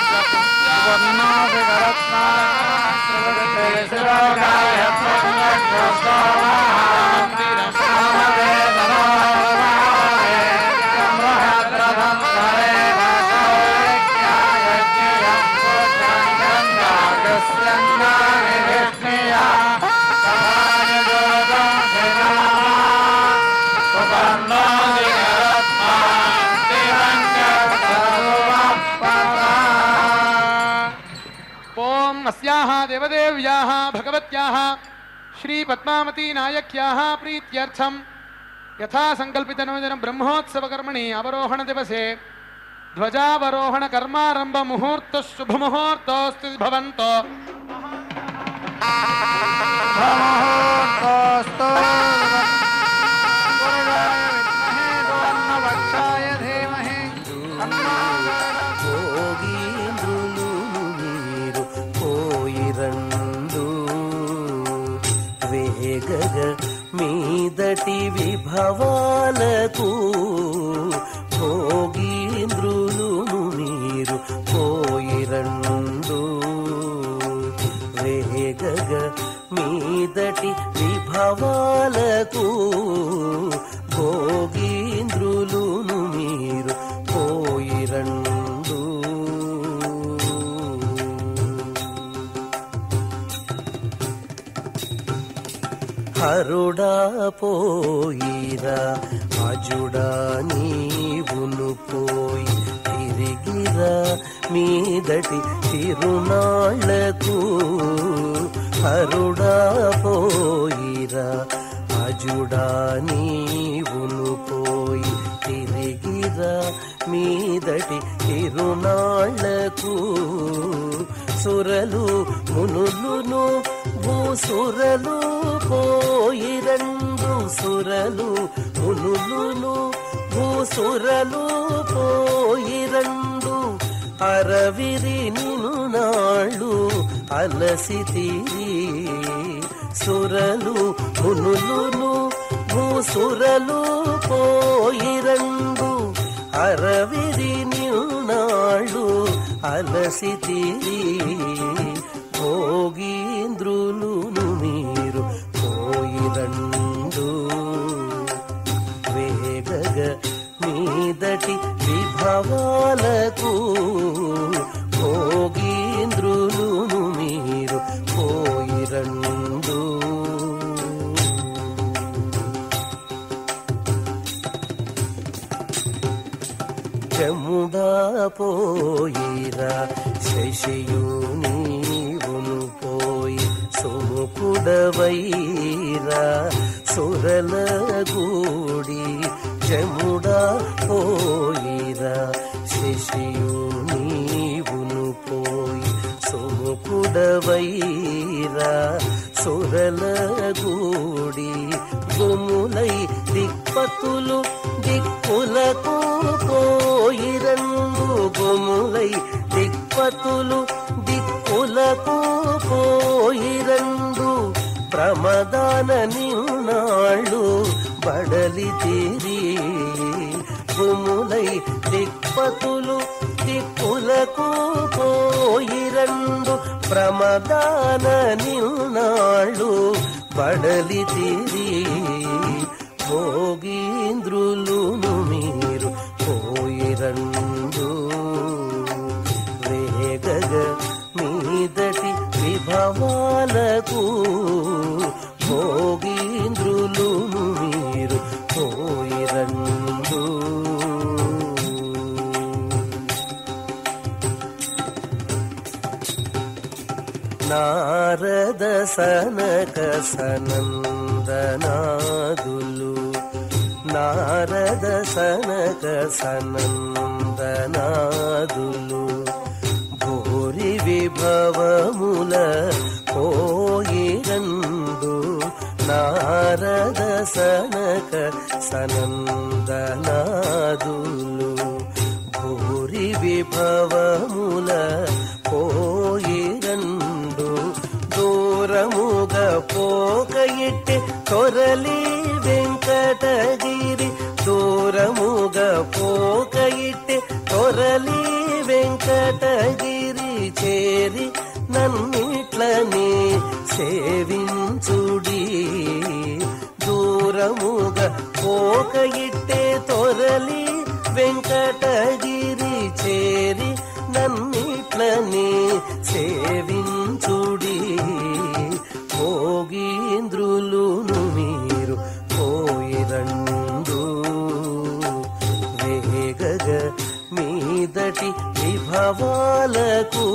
[SPEAKER 4] अस्याः देवदेव्याः भगवत्याः श्री पद्मावती नायक्याः प्रीत्यर्थं यथा संकल्पितनूतन ब्रह्मोत्सव कर्मणि अवरोहण दिवसे ध्वजावरोहण कर्मारंभ मुहूर्त शुभ मुहूर्तोस्तु भवन्तो
[SPEAKER 2] మీదటి విభవాలకు భోగీంద్రులు మీరు పోయిరండు వేగగ మీదటి విభవాలకు భోగీంద్రులు మీరు పోయిరండు హరుడా పోయిరా అజుడా నీవును పోయి తిరిగిరా మీదటి తిరునాళ్లకు హరుడా పోయిరా అజుడా నీవును పోయి తిరిగిరా మీదటి తిరునాళ్లకు సురలు మునులును భూసురలు పోయిరండు సురలు మునులును భూసురలు పోయిరండు అరవిరి నిను నాళ్ళు అలసితిరి సురలు మునులును భూసురలు పోయిరండు అరవిరి నిను నాళ్ళు అలసితిరి భోగీంద్రులు మీరు పోయిరండు వేగగ మీదటి విభవాలకు భోగీంద్రులు మీరు పోయిరండు జముడా పోయిరా శశియు నీవును పోయి సుముకుడవైరా సురలగూడి జముడా పోయిరా శశియు నీవును పోయి సుముకుడవైరా సురలగూడి గుములై దిక్పతులు దిక్కులకు పోయిరందు గుములై దిక్పతులు దిక్కులకు పోయిరందు ప్రమదాన నిన్నాళ్ళు బడలి తీరి గుములై దిక్పతులు దిక్కులకు పోయిరందు ప్రమదాన నిన్నాళ్ళు బడలి తీరి భోగీంద్రులును మీరు పోయిరండు వేగగ మీదటి విభవాలకు భోగీంద్రులును మీరు పోయిరండు నారద సనక సనందనాదులు నారద సనక సనందనాదులు భూరి విభవముల పోయిరందు నారద సనక సనందనాదులు భూరి విభవముల పోయిరందు దూరముగ పోక ఇట్టి తొరలి వెంకటగిరి దూరముగ పోక ఇట్టి తొరలి వెంకటగిరి చేరి నన్నిట్లని సేవించుడి దూరముగ పోక ఇట్టే తొరలి వెంకటగిరి చేరి నన్నిట్లని సేవించుడి భోగీంద్రులును మీరు పోయిరండు వేగగ మీదటి విభవాలకు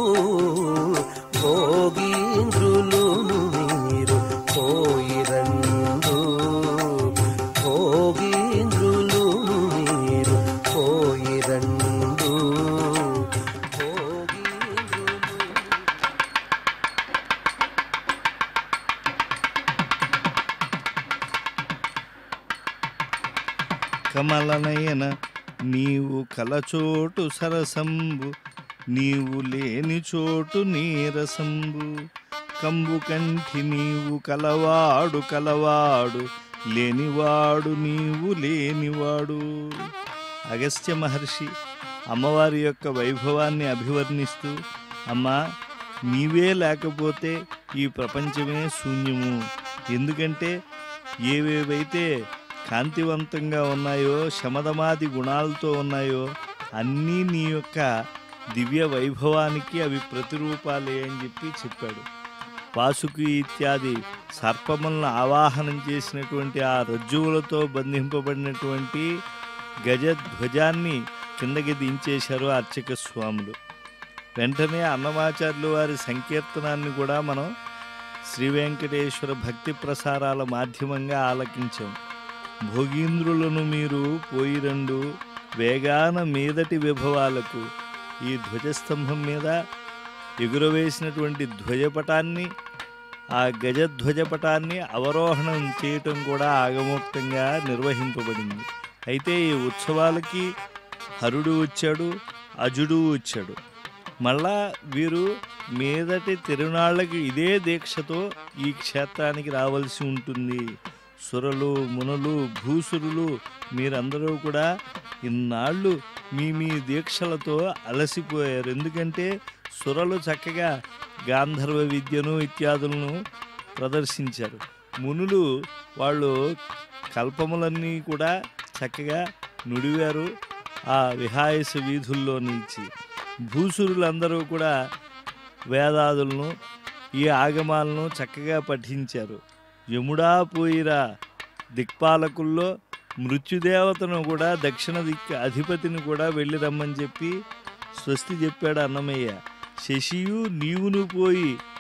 [SPEAKER 2] భోగీంద్రులును మీరు పోయిరండు భోగీంద్రులును మీరు పోయిరండు
[SPEAKER 3] కమలనయన నీవు కలచోటు సరసంబు నీవు లేని చోటు నీరసంబు కంబు కంఠి నీవు కలవాడు కలవాడు లేనివాడు నీవు లేనివాడు. అగస్త్య మహర్షి అమ్మవారి యొక్క వైభవాన్ని అభివర్ణిస్తూ, అమ్మా నీవే లేకపోతే ఈ ప్రపంచమే శూన్యము. ఎందుకంటే ఏవేవైతే కాంతివంతంగా ఉన్నాయో శమదమాది గుణాలతో ఉన్నాయో అన్నీ నీ యొక్క దివ్య వైభవానికి అవి ప్రతిరూపాలే అని చెప్పాడు. వాసుకి ఇత్యాది సర్పములను ఆవాహనం చేసినటువంటి ఆ రజ్జువులతో బంధింపబడినటువంటి గజధ్వజాన్ని కిందకి దించేశారు అర్చక స్వాములు. వెంటనే అన్నమాచార్యులు వారి సంకీర్తనాన్ని కూడా మనం శ్రీ వెంకటేశ్వర భక్తి ప్రసారాల మాధ్యమంగా ఆలకించాం. భోగీంద్రులను మీరు పోయిరండు వేగాన మీదటి విభవాలకు. ఈ ధ్వజస్తంభం మీద ఎగురవేసినటువంటి ధ్వజపటాన్ని, ఆ గజధ్వజపటాన్ని అవరోహణం చేయటం కూడా ఆగమోక్తంగా నిర్వహింపబడింది. అయితే ఈ ఉత్సవాలకి హరుడు వచ్చాడు, అజుడు వచ్చాడు. మళ్ళా వీరు మీదటి తిరునాళ్ళకి ఇదే దీక్షతో ఈ క్షేత్రానికి రావాల్సి ఉంటుంది. సురలు, మునులు, భూసురులు మీరందరూ కూడా ఇన్నాళ్ళు మీ దీక్షలతో అలసిపోయారు. ఎందుకంటే సురలు చక్కగా గాంధర్వ విద్యను ఇత్యాదులను ప్రదర్శించారు. మునులు వాళ్ళు కల్పములన్నీ కూడా చక్కగా నుడివారు ఆ విహాయస వీధుల్లో నుంచి. భూసురులందరూ కూడా వేదాదులను ఈ ఆగమాలను చక్కగా పఠించారు. యముడా పోయిరా దిక్పాలకుల్లో మృత్యుదేవతను కూడా దక్షిణ దిక్కు అధిపతిని కూడా వెళ్ళి రమ్మని చెప్పి స్వస్తి చెప్పాడు అన్నమయ్య. శశియు నీవును పోయి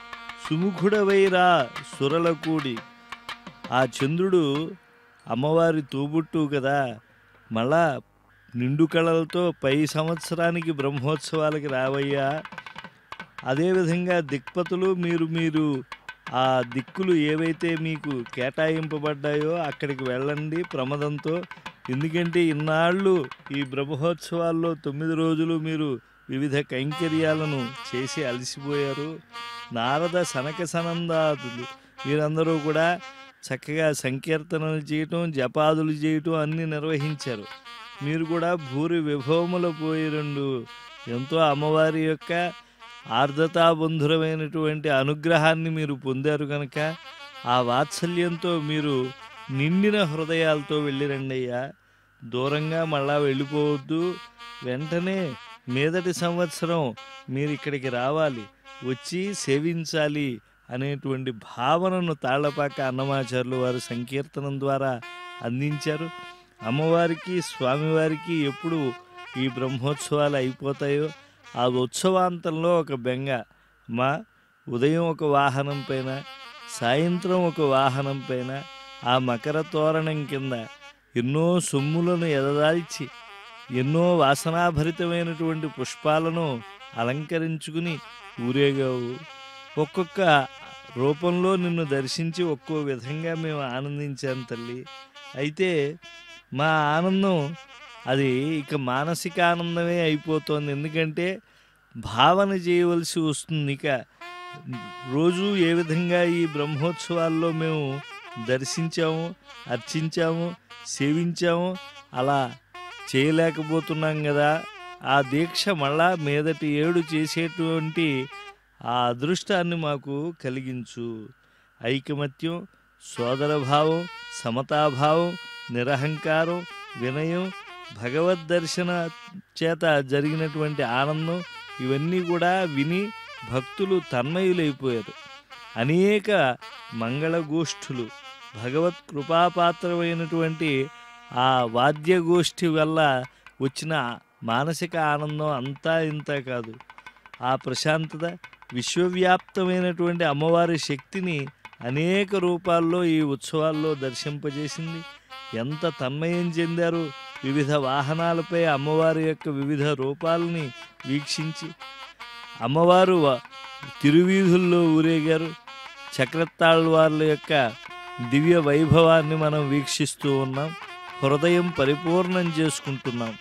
[SPEAKER 3] సుముఖుడవైరా సురల కూడి. ఆ చంద్రుడు అమ్మవారి తోబుట్టు కదా, మళ్ళా నిండు కళలతో పై సంవత్సరానికి బ్రహ్మోత్సవాలకి రావయ్యా. అదేవిధంగా దిక్పతులు మీరు ఆ దిక్కులు ఏవైతే మీకు కేటాయింపబడ్డాయో అక్కడికి వెళ్ళండి ప్రమదంతో. ఎందుకంటే ఇన్నాళ్ళు ఈ బ్రహ్మోత్సవాల్లో 9 రోజులు మీరు వివిధ కైంకర్యాలను చేసి అలసిపోయారు. నారద సనక సనందాదులు వీరందరూ కూడా చక్కగా సంకీర్తనలు చేయటం, జపాదులు చేయటం అన్నీ నిర్వహించారు. మీరు కూడా భూరి విభవముల పోయిరండు. ఎంతో అమ్మవారి యొక్క ఆర్ద్రతాబంధురమైనటువంటి అనుగ్రహాన్ని మీరు పొందారు కనుక ఆ వాత్సల్యంతో మీరు నిండిన హృదయాలతో వెళ్ళిరండి అయ్యా. దూరంగా మళ్ళా వెళ్ళిపోవద్దు. వెంటనే మీదటి సంవత్సరం మీరు ఇక్కడికి రావాలి, వచ్చి సేవించాలి అనేటువంటి భావనను తాళ్లపాక అన్నమాచార్యులు వారు సంకీర్తనం ద్వారా అందించారు. అమ్మవారికి స్వామివారికి ఎప్పుడు ఈ బ్రహ్మోత్సవాలు అయిపోతాయో ఆ ఉత్సవాంతంలో ఒక బెంగ, మా ఉదయం ఒక వాహనం పైన, సాయంత్రం ఒక వాహనం పైన ఆ మకర తోరణం కింద ఎన్నో సొమ్ములను ఎదదాల్చి ఎన్నో వాసనాభరితమైనటువంటి పుష్పాలను అలంకరించుకుని ఊరేగావు. ఒక్కొక్క రూపంలో నిన్ను దర్శించి ఒక్కో విధంగా మేము ఆనందించాం తల్లి. అయితే మా ఆనందం అది ఇక మానసిక ఆనందమే అయిపోతుంది. ఎందుకంటే భావన చేయవలసి వస్తుంది. ఇక రోజు ఏ విధంగా ఈ బ్రహ్మోత్సవాల్లో మేము దర్శించాము, అర్చించాము, సేవించాము అలా చేయలేకపోతున్నాం కదా. ఆ దీక్ష మళ్ళా మీదటి ఏడు చేసేటువంటి ఆ అదృష్టాన్ని మాకు కలిగించు. ఐకమత్యం, సోదరభావం, సమతాభావం, నిరహంకారం, వినయం, భగవద్దర్శన చేత జరిగినటువంటి ఆనందం ఇవన్నీ కూడా విని భక్తులు తన్మయులైపోయారు. అనేక మంగళగోష్ఠులు, భగవత్ కృపాపాత్రమైనటువంటి ఆ వాద్యగోష్ఠి వల్ల వచ్చిన మానసిక ఆనందం అంతా ఇంత కాదు. ఆ ప్రశాంతత విశ్వవ్యాప్తమైనటువంటి అమ్మవారి శక్తిని అనేక రూపాల్లో ఈ ఉత్సవాల్లో దర్శింపజేసింది. ఎంత తన్మయం చెందారు. వివిధ వాహనాలపై అమ్మవారి యొక్క వివిధ రూపాలని వీక్షించి అమ్మవారు తిరువీధుల్లో ఊరేగారు. చక్రతాళ్వార్ల యొక్క దివ్య వైభవాన్ని మనం వీక్షిస్తూ ఉన్నాం. హృదయం పరిపూర్ణం చేసుకుంటున్నాం.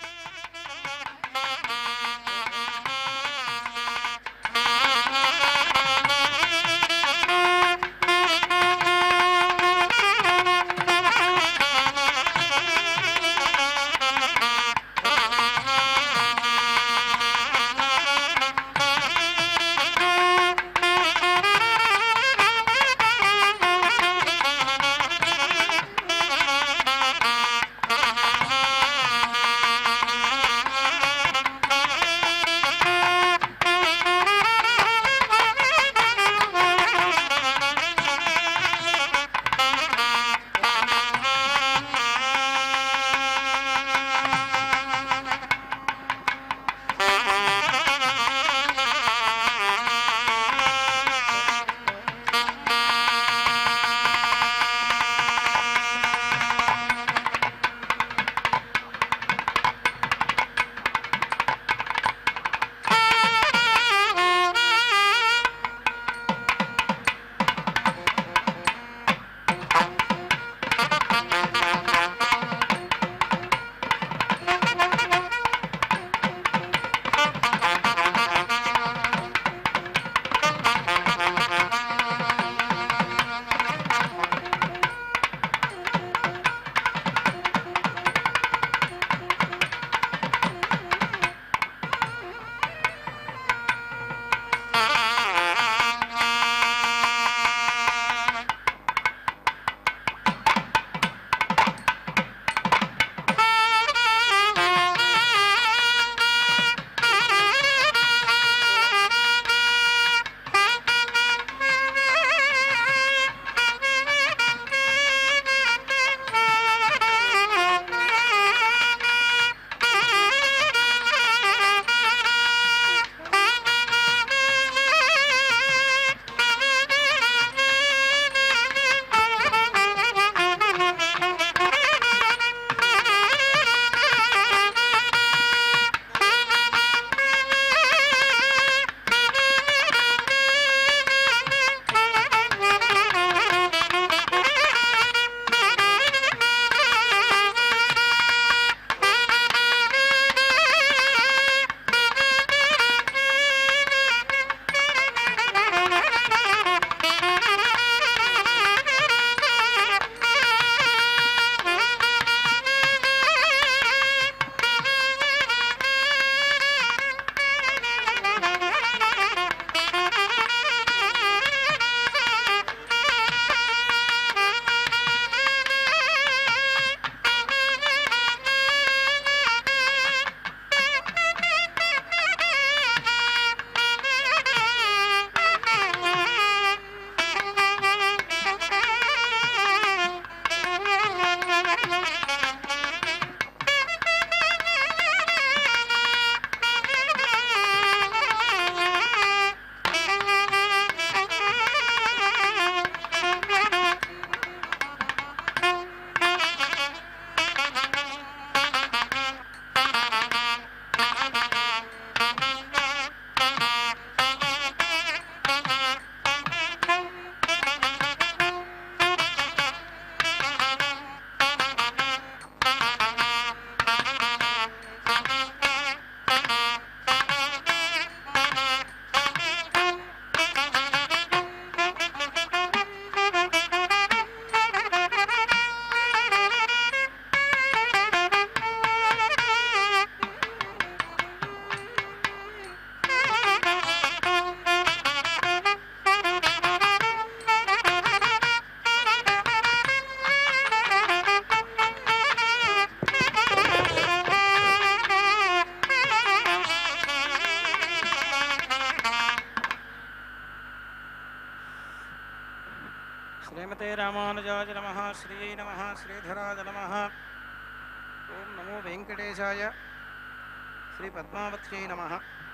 [SPEAKER 5] శ్రీమతే రామానుజాయ నమః. శ్రీయై నమః. శ్రీధరాయ నమః. ఓం నమో వెంకటేశాయ. శ్రీ పద్మావత్యై నమః.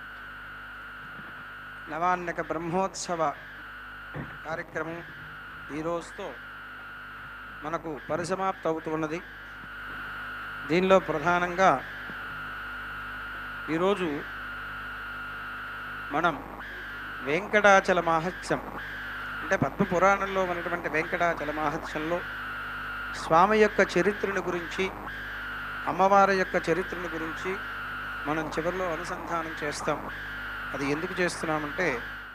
[SPEAKER 5] నవాన్నక బ్రహ్మోత్సవ కార్యక్రమం ఈరోజుతో మనకు పరిసమాప్తి అవుతున్నది. దీనిలో ప్రధానంగా ఈరోజు మనం వెంకటాచల మహత్యం అంటే పద్మపురాణంలో ఉన్నటువంటి వెంకటాచల మహత్యంలో స్వామి యొక్క చరిత్రను గురించి, అమ్మవారి యొక్క చరిత్రను గురించి మనం చివరిలో అనుసంధానం చేస్తాం. అది ఎందుకు చేస్తున్నామంటే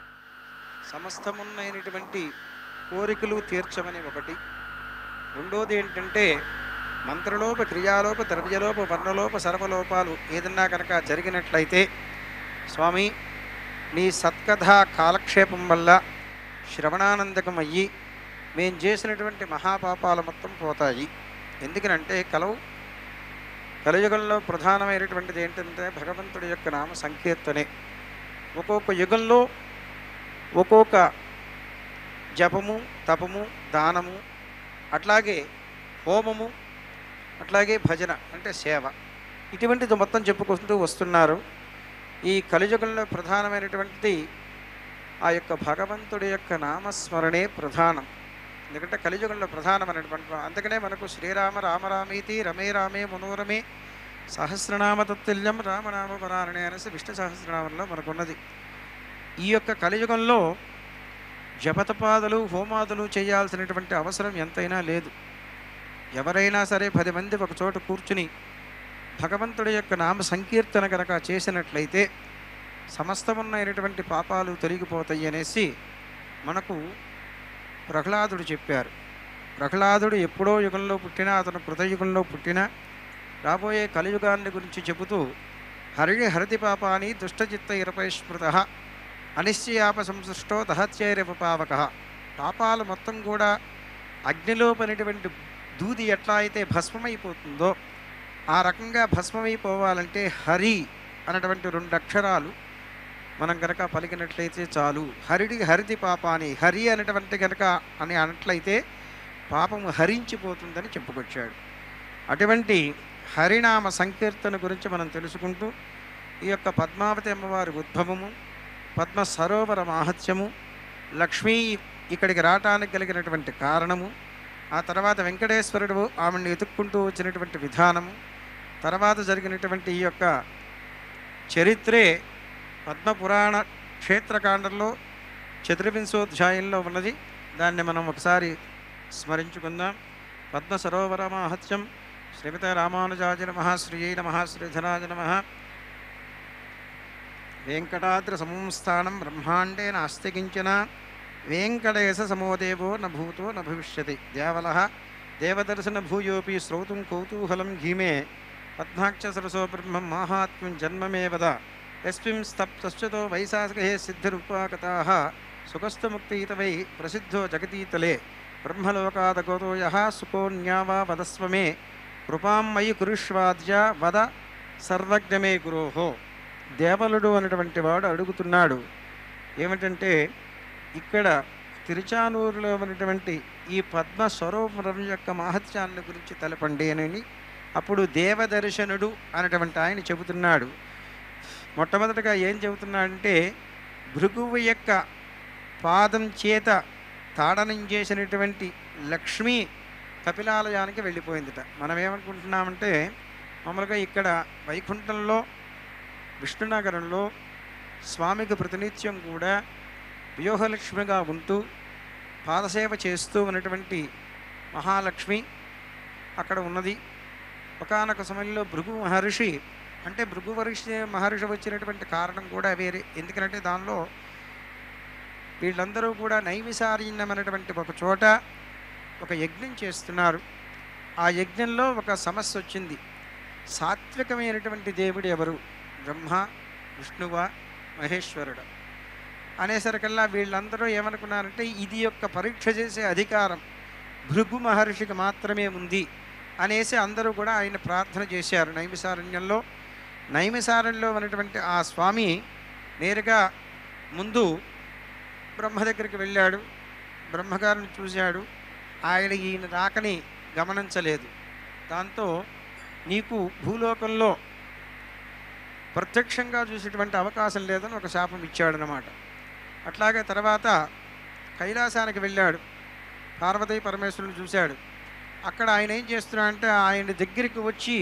[SPEAKER 5] సమస్తమున్నైనటువంటి కోరికలు తీర్చమని ఒకటి, రెండోది ఏంటంటే మంత్రలోప, క్రియాలోప, ద్రవ్యలోప, వర్ణలోప, సర్వలోపాలు ఏదన్నా కనుక జరిగినట్లయితే స్వామి నీ సత్కథా కాలక్షేపం వల్ల శ్రవణానందకం అయ్యి మేము చేసినటువంటి మహాపాపాలు మొత్తం పోతాయి. ఎందుకనంటే కలియుగంలో ప్రధానమైనటువంటిది ఏంటంటే భగవంతుడి యొక్క నామ సంకీర్తనే. ఒక్కొక్క యుగంలో ఒక్కొక్క జపము, తపము, దానము, అట్లాగే హోమము, అట్లాగే భజన అంటే సేవ, ఇటువంటిది మొత్తం చెప్పుకుంటూ వస్తున్నారు. ఈ కలియుగంలో ప్రధానమైనటువంటిది ఆ యొక్క భగవంతుడి యొక్క నామస్మరణే ప్రధానం. ఎందుకంటే కలియుగంలో ప్రధానమైనటువంటి అందుకనే మనకు శ్రీరామ రామరామీతి రమే రామే మనోరమే సహస్రనామ తత్తుల్యం రామనామ పరారణే అనేసి విష్ణు సహస్రనామంలో మనకున్నది. ఈ యొక్క కలియుగంలో జపతపాదులు, హోమాదులు చేయాల్సినటువంటి అవసరం ఎంతైనా లేదు. ఎవరైనా సరే 10 మంది ఒక చోట కూర్చుని భగవంతుడి యొక్క నామ సంకీర్తన కనుక చేసినట్లయితే సమస్తమున్నైనటువంటి పాపాలు తొలగిపోతాయి అనేసి మనకు ప్రహ్లాదుడు చెప్పారు. ప్రహ్లాదుడు ఎప్పుడో యుగంలో పుట్టినా, అతను కృతయుగంలో పుట్టినా రాబోయే కలియుగాన్ని గురించి చెబుతూ హరితి పాపాని దుష్టచిత్త ఇరపైస్మృత అనిశ్చయాప సంసృష్టో దహత్యైరపావక. పాపాలు మొత్తం కూడా అగ్నిలోపనటువంటి దూది ఎట్లా అయితే భస్మమైపోతుందో ఆ రకంగా భస్మమైపోవాలంటే హరి అన్నటువంటి 2 అక్షరాలు మనం కనుక పలికినట్లయితే చాలు. హరితి పాపాని, హరి అనేటువంటి కనుక అని అన్నట్లయితే పాపము హరించిపోతుందని చెప్పుకొచ్చాడు. అటువంటి హరినామ సంకీర్తన గురించి మనం తెలుసుకుంటూ ఈ యొక్క పద్మావతి అమ్మవారి ఉద్భవము, పద్మ సరోవర మాహత్యము, లక్ష్మీ ఇక్కడికి రావటానికి కలిగినటువంటి కారణము, ఆ తర్వాత వెంకటేశ్వరుడు ఆమెను ఎతుక్కుంటూ వచ్చినటువంటి విధానము, తర్వాత జరిగినటువంటి ఈ యొక్క చరిత్రే పద్మపురాణ క్షేత్రకాండంలో 14వ ఉన్నది. దాన్ని మనం ఒకసారి స్మరించుకుందాం. పద్మ సరోవర మాహత్యం. శ్రీమతే రామానుజాయ నమః. శ్రీయై నమః. శ్రీధరాయ నమః. వెంకటాద్రి సమంస్థానం బ్రహ్మాండే నాస్తి కించన వెంకటేశ సమోదేవో న భూతో న భవిష్యతి. దేవలః దేవదర్శన భూయోపి శ్రోతుం కౌతూహలం ఘీమే పద్మాక్ష సరసో బ్రహ్మం మాహాత్మ్యం జన్మమే వద యస్మిం స్తప్తశ్చతో వైశాఖే సిద్ధిరుపాగతాః సుఖస్థముక్తీత వై ప్రసిద్ధో జగతీతలే బ్రహ్మలోకాదగతో యః సుకోన్యావా వదస్వ మే కృపాం మయి కురుష్వాద్య వద సర్వజ్ఞమే గురోహో. దేవలుడు అనేటువంటి వాడు అడుగుతున్నాడు ఏమిటంటే ఇక్కడ తిరుచానూరులో ఉన్నటువంటి ఈ పద్మ సరోవరం యొక్క మహత్యాన్ని గురించి తెలపండి అని. అప్పుడు దేవదర్శనుడు అనేటువంటి ఆయన చెబుతున్నాడు. మొట్టమొదటిగా ఏం చెబుతున్నాడంటే భృగువు యొక్క పాదం చేత తాడనం చేసినటువంటి లక్ష్మీ కపిలాలయానికి వెళ్ళిపోయిందిట. మనం ఏమనుకుంటున్నామంటే మామూలుగా ఇక్కడ వైకుంఠంలో విష్ణునగరంలో స్వామికి ప్రతినిత్యం కూడా వ్యూహలక్ష్మిగా ఉంటూ పాదసేవ చేస్తూ ఉన్నటువంటి మహాలక్ష్మి అక్కడ ఉన్నది. ఒకానొక సమయంలో భృగు మహర్షి అంటే భృగు మహర్షి వచ్చినటువంటి కారణం కూడా వేరే. ఎందుకంటే దానిలో వీళ్ళందరూ కూడా నైమిసారణ్యం అనేటువంటి ఒక చోట ఒక యజ్ఞం చేస్తున్నారు. ఆ యజ్ఞంలో ఒక సమస్య వచ్చింది. సాత్వికమైనటువంటి దేవుడు ఎవరు, బ్రహ్మ, విష్ణువా, మహేశ్వరుడు అనేసరికల్లా వీళ్ళందరూ ఏమనుకున్నారంటే ఇది యొక్క పరీక్ష చేసే అధికారం భృగు మహర్షికి మాత్రమే ఉంది అనేసి అందరూ కూడా ఆయన ప్రార్థన చేశారు. నైమిసారణ్యంలో ఉన్నటువంటి ఆ స్వామి నేరుగా ముందు బ్రహ్మ దగ్గరికి వెళ్ళాడు. బ్రహ్మగారిని చూశాడు. ఆయన ఈయన రాకని గమనించలేదు. దాంతో నీకు భూలోకంలో ప్రత్యక్షంగా చూసేటువంటి అవకాశం లేదని ఒక శాపం ఇచ్చాడనమాట. అట్లాగే తర్వాత కైలాసానికి వెళ్ళాడు, పార్వతీ పరమేశ్వరుని చూశాడు. అక్కడ ఆయన ఏం చేస్తున్నాడంటే ఆయన దగ్గరికి వచ్చి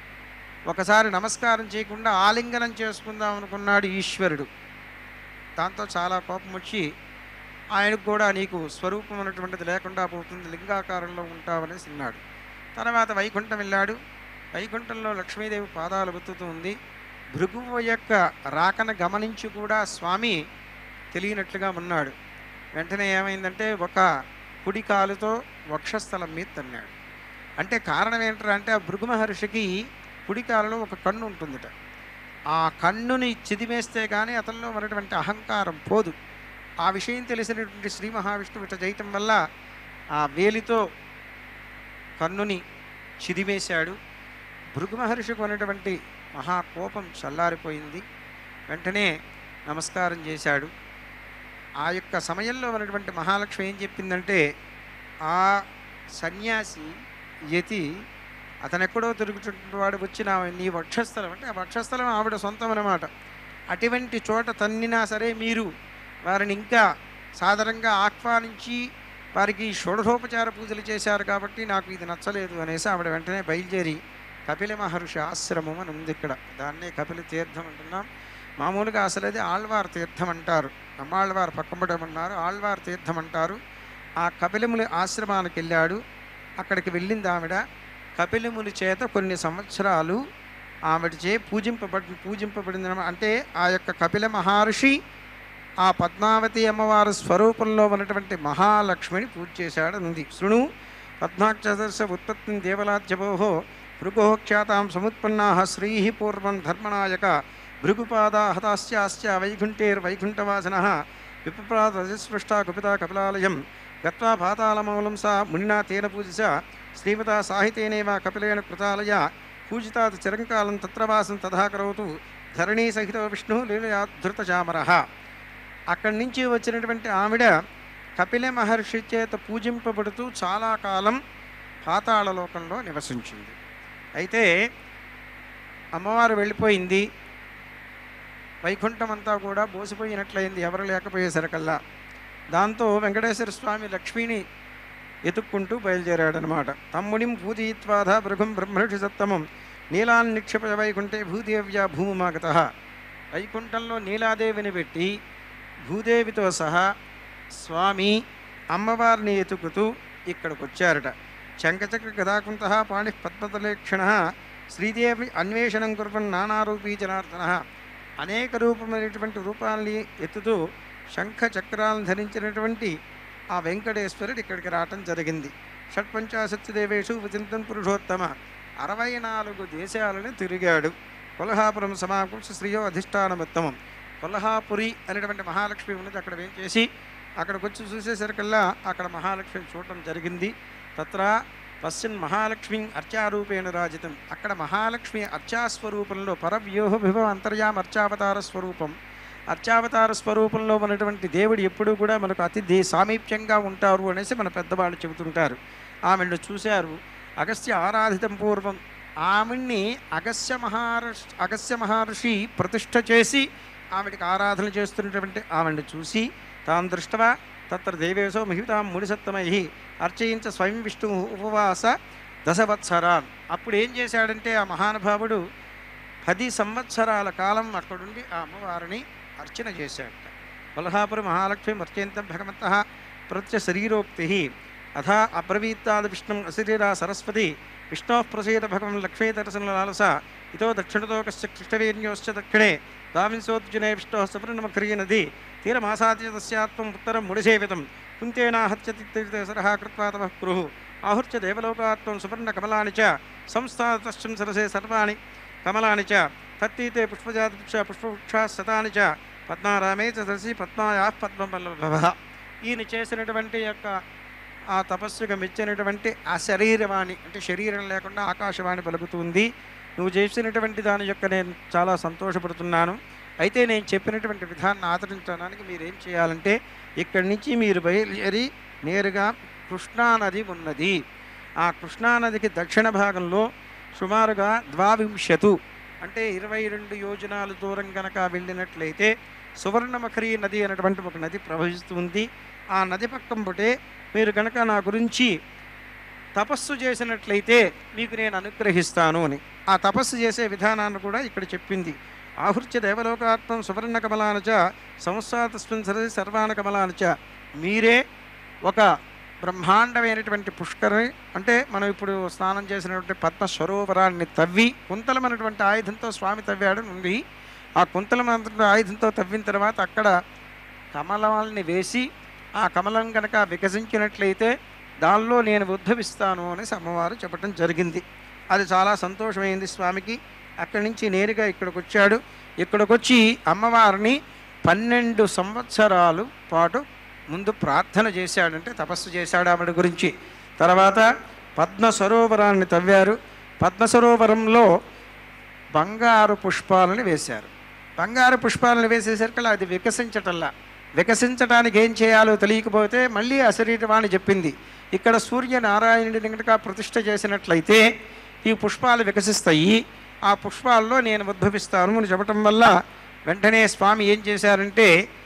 [SPEAKER 5] ఒకసారి నమస్కారం చేయకుండా ఆలింగనం చేసుకుందాం అనుకున్నాడు ఈశ్వరుడు. దాంతో చాలా కోపం వచ్చి ఆయనకు కూడా నీకు స్వరూపం అనేటువంటిది లేకుండా పోతుంది, లింగాకారంలో ఉంటావనేసి అన్నాడు. తర్వాత వైకుంఠం వెళ్ళాడు. వైకుంఠంలో లక్ష్మీదేవి పాదాలు బతుకుతూ ఉంది. భృగువు యొక్క రాకను గమనించి కూడా స్వామి తెలియనట్లుగా ఉన్నాడు. వెంటనే ఏమైందంటే ఒక కుడి కాలుతో వక్షస్థలం మీద తన్నాడు. అంటే కారణం ఏంటంటే అంటే ఆ భృగు మహర్షికి కుడి కాలులో ఒక కన్ను ఉంటుందిట. ఆ కన్నుని చిదిమేస్తే కానీ అతనిలో ఉన్నటువంటి అహంకారం పోదు. ఆ విషయం తెలిసినటువంటి శ్రీ మహావిష్ణువు ఇట చేయటం వల్ల ఆ వేలితో కన్నుని చిదిమేశాడు. భృగు మహర్షికి ఉన్నటువంటి మహాకోపం చల్లారిపోయింది. వెంటనే నమస్కారం చేశాడు. ఆ యొక్క సమయంలో ఉన్నటువంటి మహాలక్ష్మి ఏం చెప్పిందంటే ఆ సన్యాసి యతి అతనెక్కడో తిరుగుతున్నవాడు వచ్చి నీ వక్షస్థలం అంటే ఆ వక్షస్థలం ఆవిడ సొంతం అన్నమాట. అటువంటి చోట తన్నినా సరే మీరు వారిని ఇంకా సాధారణంగా ఆహ్వానించి వారికి షోడశోపచార పూజలు చేశారు కాబట్టి నాకు ఇది నచ్చలేదు అనేసి ఆవిడ వెంటనే బయలుదేరి కపిల మహర్షి ఆశ్రమం అని ఉంది ఇక్కడ, దాన్నే కపిల తీర్థం అంటున్నాం. మామూలుగా అసలు అది ఆళ్వార్ తీర్థం అంటారు. నమ్మాళ్వారు పక్కబడమన్నారు, ఆళ్వార్ తీర్థం అంటారు. ఆ కపిలముని ఆశ్రమానికి వెళ్ళాడు. అక్కడికి వెళ్ళింది ఆవిడ. కపిలముని చేత కొన్ని సంవత్సరాలు ఆవిడచే పూజింపబడింది. అంటే ఆ యొక్క కపిల మహర్షి ఆ పద్మావతి అమ్మవారి స్వరూపంలో ఉన్నటువంటి మహాలక్ష్మిని పూజ చేశాడు ఉంది. శృణు పద్మాక్షదర్శ ఉత్పత్తిని దేవలాజ్యభోహో భృగోః ఖ్యాతాం సముత్పన్నా శ్రీ పూర్వం ధర్మనాయక భృగుపాదా హతాశ్చాశ్చ వైకుంఠేర్వైకుంఠవాసనః విప్రాదస్పృష్టా కుపితా కపిలాలయం గత్వా పాతాళమౌలం సా మునినా తేన పూజిత శ్రీమతా సాహితేనేవ కపిలేన కృతాలయ పూజితాత్ చిరంకాలం తత్రవాసం తథా కరోతు ధరణీ సహిత విష్ణు లీలయాధృతచామరః. అక్కడి నుంచి వచ్చినటువంటి ఆవిడ కపిల మహర్షి చేత పూజింపబడుతూ చాలా కాలం పాతాళలోకంలో నివసించింది. అయితే అమ్మవారు వెళ్ళిపోయింది. వైకుంఠం అంతా కూడా బోసిపోయినట్లయింది ఎవరు లేకపోయేసరికల్లా. దాంతో వెంకటేశ్వర స్వామి లక్ష్మిని ఎతుక్కుంటూ బయలుదేరాడనమాట. తమ్ముడిం పూజయిత్వాధ భృగం బ్రహ్మర్షి సత్తమం నీలాన్ని నిక్షిప వైకుంఠే భూదేవ్యా భూమాగత. వైకుంఠంలో నీలాదేవిని పెట్టి భూదేవితో సహా స్వామి అమ్మవారిని ఎతుకుతూ ఇక్కడికి వచ్చారట. శంఖచక్ర గదాకుంత పాణి పద్మతలేక్షణ శ్రీదేవి అన్వేషణం కుర్వన్ నానారూపీ జనార్దన. అనేక రూపమైనటువంటి రూపాలని ఎత్తుతూ శంఖ చక్రాలను ధరించినటువంటి ఆ వెంకటేశ్వరుడు ఇక్కడికి రావటం జరిగింది. షట్పంచాశత్ దేవేషు విచింతన్ పురుషోత్తమ 64 దేశాలను తిరిగాడు. కొల్హాపురం సమాకృష్ణ శ్రీయో అధిష్టానముత్తమం. కొల్హాపురి అనేటువంటి మహాలక్ష్మి ఉన్నది. అక్కడ ఏం చేసి అక్కడికి వచ్చి చూసేసరికల్లా అక్కడ మహాలక్ష్మిని చూడటం జరిగింది. తత్ర పశ్చిన్ మహాలక్ష్మి అర్చారూపేణ రాజితం. అక్కడ మహాలక్ష్మి అర్చాస్వరూపంలో పరవ్యూహవిభవ అంతర్యామ అర్చావతార స్వరూపం. అర్చావతార స్వరూపంలో ఉన్నటువంటి దేవుడు ఎప్పుడూ కూడా మనకు అతి సామీప్యంగా ఉంటారు అనేసి మన పెద్దవాళ్ళు చెబుతుంటారు. ఆమెను చూశారు. అగస్త్య ఆరాధితం పూర్వం ఆమెని అగస్త్య మహర్షి ప్రతిష్ఠ చేసి ఆమెకి ఆరాధన చేస్తున్నటువంటి ఆమెను చూసి తాను దృష్టవా తత్ర దేవేశో మహితాం ముడిసత్తమై అర్చయించ స్వయం విష్ణు ఉపవాస దశవత్సరాన్. అప్పుడు ఏం చేశాడంటే ఆ మహానుభావుడు 10 సంవత్సరాల కాలం అక్కడుండి ఆ అమ్మవారిని అర్చన చేశాడట. కొల్హాపురి మహాలక్ష్మి అర్చయంతం భగవంతః ప్రత్య శరీరోక్తి అథ అబ్రవీత్తాది విష్ణుం అశరీరా సరస్వతి విష్ణో ప్రసీద భగవన్ లక్ష్మీ దర్శన లాలస ఇతో దక్షిణతో కశ్చ కృష్ణవేణ్యోశ్చ దక్షిణే దావింశోర్జునే విష్ణో సపర్ణమఖరీ నది తీరమాసాద్య తస్యాత్మం ఉత్తరం ముడిసేవితం కుంతేనాహత్యతిసరః కృత్వా తపః కురుః ఆహుర్చ దేవలోకాత్మం సువర్ణ కమలాని చ సంస్థాతశ్చం సరసే సర్వాణి కమలాని చ తత్తీతే పుష్పజాత పుష్పవృక్షా శతాని చ పద్మారామే చ సరసి పద్మాయాః పద్మవల్లభః. ఈయన చేసినటువంటి యొక్క ఆ తపస్సుగా మెచ్చినటువంటి ఆ శరీరవాణి అంటే శరీరం లేకుండా ఆకాశవాణి పలుకుతుంది. నువ్వు చేసినటువంటి దాని యొక్క నేను చాలా సంతోషపడుతున్నాను. అయితే నేను చెప్పినటువంటి విధానాన్ని ఆచరించడానికి మీరేం చేయాలంటే ఇక్కడి నుంచి మీరు బయలుదేరి నేరుగా కృష్ణానది ఉన్నది. ఆ కృష్ణానదికి దక్షిణ భాగంలో సుమారుగా 22 అంటే 22 యోజనాలు దూరం కనుక వెళ్ళినట్లయితే సువర్ణమఖరీ నది అనేటువంటి ఒక నది ప్రవహిస్తుంది. ఆ నది పక్కన పుటే మీరు కనుక నా గురించి తపస్సు చేసినట్లయితే మీకు నేను అనుగ్రహిస్తాను అని. ఆ తపస్సు చేసే విధానాన్ని కూడా ఇక్కడ చెప్పింది. ఆహృత్య దేవలోకాత్మం సువర్ణ కమలానచ సంస్థాతస్మిన్ సరసి సర్వాన కమలానచ. మీరే ఒక బ్రహ్మాండమైనటువంటి పుష్కరిణి అంటే మనం ఇప్పుడు స్నానం చేసినటువంటి పద్మ సరోవరాన్ని తవ్వి కుంతలమైనటువంటి ఆయుధంతో స్వామి తవ్వాడు ఉంది. ఆ కుంతలమైనటువంటి ఆయుధంతో తవ్విన తర్వాత అక్కడ కమలాల్ని వేసి ఆ కమలం కనుక వికసించినట్లయితే దానిలో నేను ఉద్భవిస్తాను అని అమ్మవారు చెప్పడం జరిగింది. అది చాలా సంతోషమైంది స్వామికి. అక్కడి నుంచి నేరుగా ఇక్కడికి వచ్చాడు. ఇక్కడికి వచ్చి అమ్మవారిని 12 సంవత్సరాలు పాటు ముందు ప్రార్థన చేశాడంటే తపస్సు చేశాడు ఆవిడ గురించి. తర్వాత పద్మ సరోవరాన్ని తవ్వారు. పద్మ సరోవరంలో బంగారు పుష్పాలను వేశారు. బంగారు పుష్పాలను వేసేసరికి అది వికసించటానికి ఏం చేయాలో తెలియకపోతే మళ్ళీ అశరీరవాణి చెప్పింది. ఇక్కడ సూర్యనారాయణుడిని కనుక ప్రతిష్ఠ చేసినట్లయితే ఈ పుష్పాలు వికసిస్తాయి, ఆ పుష్పాల్లో నేను ఉద్భవిస్తాను అని చెప్పటం వల్ల వెంటనే స్వామి ఏం చేశారంటే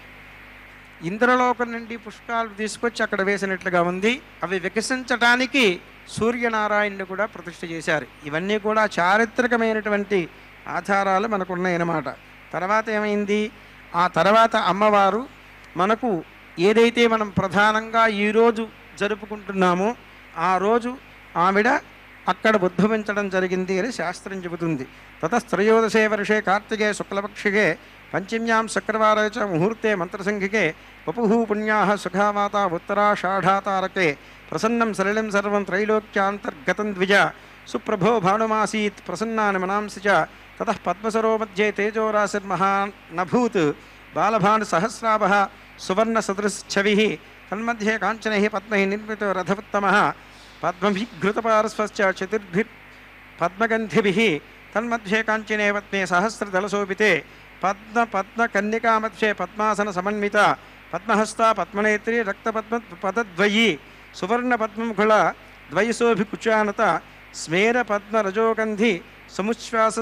[SPEAKER 5] ఇంద్రలోకం నుండి పుష్పాలు తీసుకొచ్చి అక్కడ వేసినట్లుగా ఉంది. అవి వికసించటానికి సూర్యనారాయణుని కూడా ప్రతిష్ఠ చేశారు. ఇవన్నీ కూడా చారిత్రకమైనటువంటి ఆధారాలు మనకు ఉన్నాయన్నమాట. తర్వాత ఏమైంది? ఆ తర్వాత అమ్మవారు మనకు ఏదైతే మనం ప్రధానంగా ఈరోజు జరుపుకుంటున్నామో ఆ రోజు ఆవిడ అక్కడ ఉద్భవించడం జరిగింది అని శాస్త్రం చెబుతుంది. తతస్త్రయోదశే వర్షే కార్తికే శుక్లపక్షికే పంచమ్యాం శుక్రవారే చ ముహూర్తే మంత్రసంఖ్యకే వపుః పుణ్యాః సుఖావాత ఉత్తరాషాఢాతారకే ప్రసన్నం సరళం సర్వం త్రైలోక్యాంతర్గతం ద్విజ సుప్రభో భానుమాసీత్ ప్రసన్నాని మనాంసి చ తతః పద్మసరో మధ్యే తేజోరాశిర్మహానభూత్ బాలభాను సహస్రాభః సువర్ణ సదృశ్ఛవిః తన్మధ్యే కాంచనైః పద్మైః నిర్మితో రథోత్తమః పద్మభిఘృతపార్శ్వశ్చ చతుర్భిర్ పద్మగంధిభిః తన్మధ్యే కాంచనే పద్మే సహస్రదలశోభితే పద్మకన్నికా మధ్యే పద్మాసన సమన్విత పద్మహస్తా పద్మనేత్రి రక్తపద్మ పదద్వయీ సువర్ణ పద్మముఖుళ ద్వయశోభికుచానత స్మేర పద్మరజోగంధి సముచ్ఛ్వాస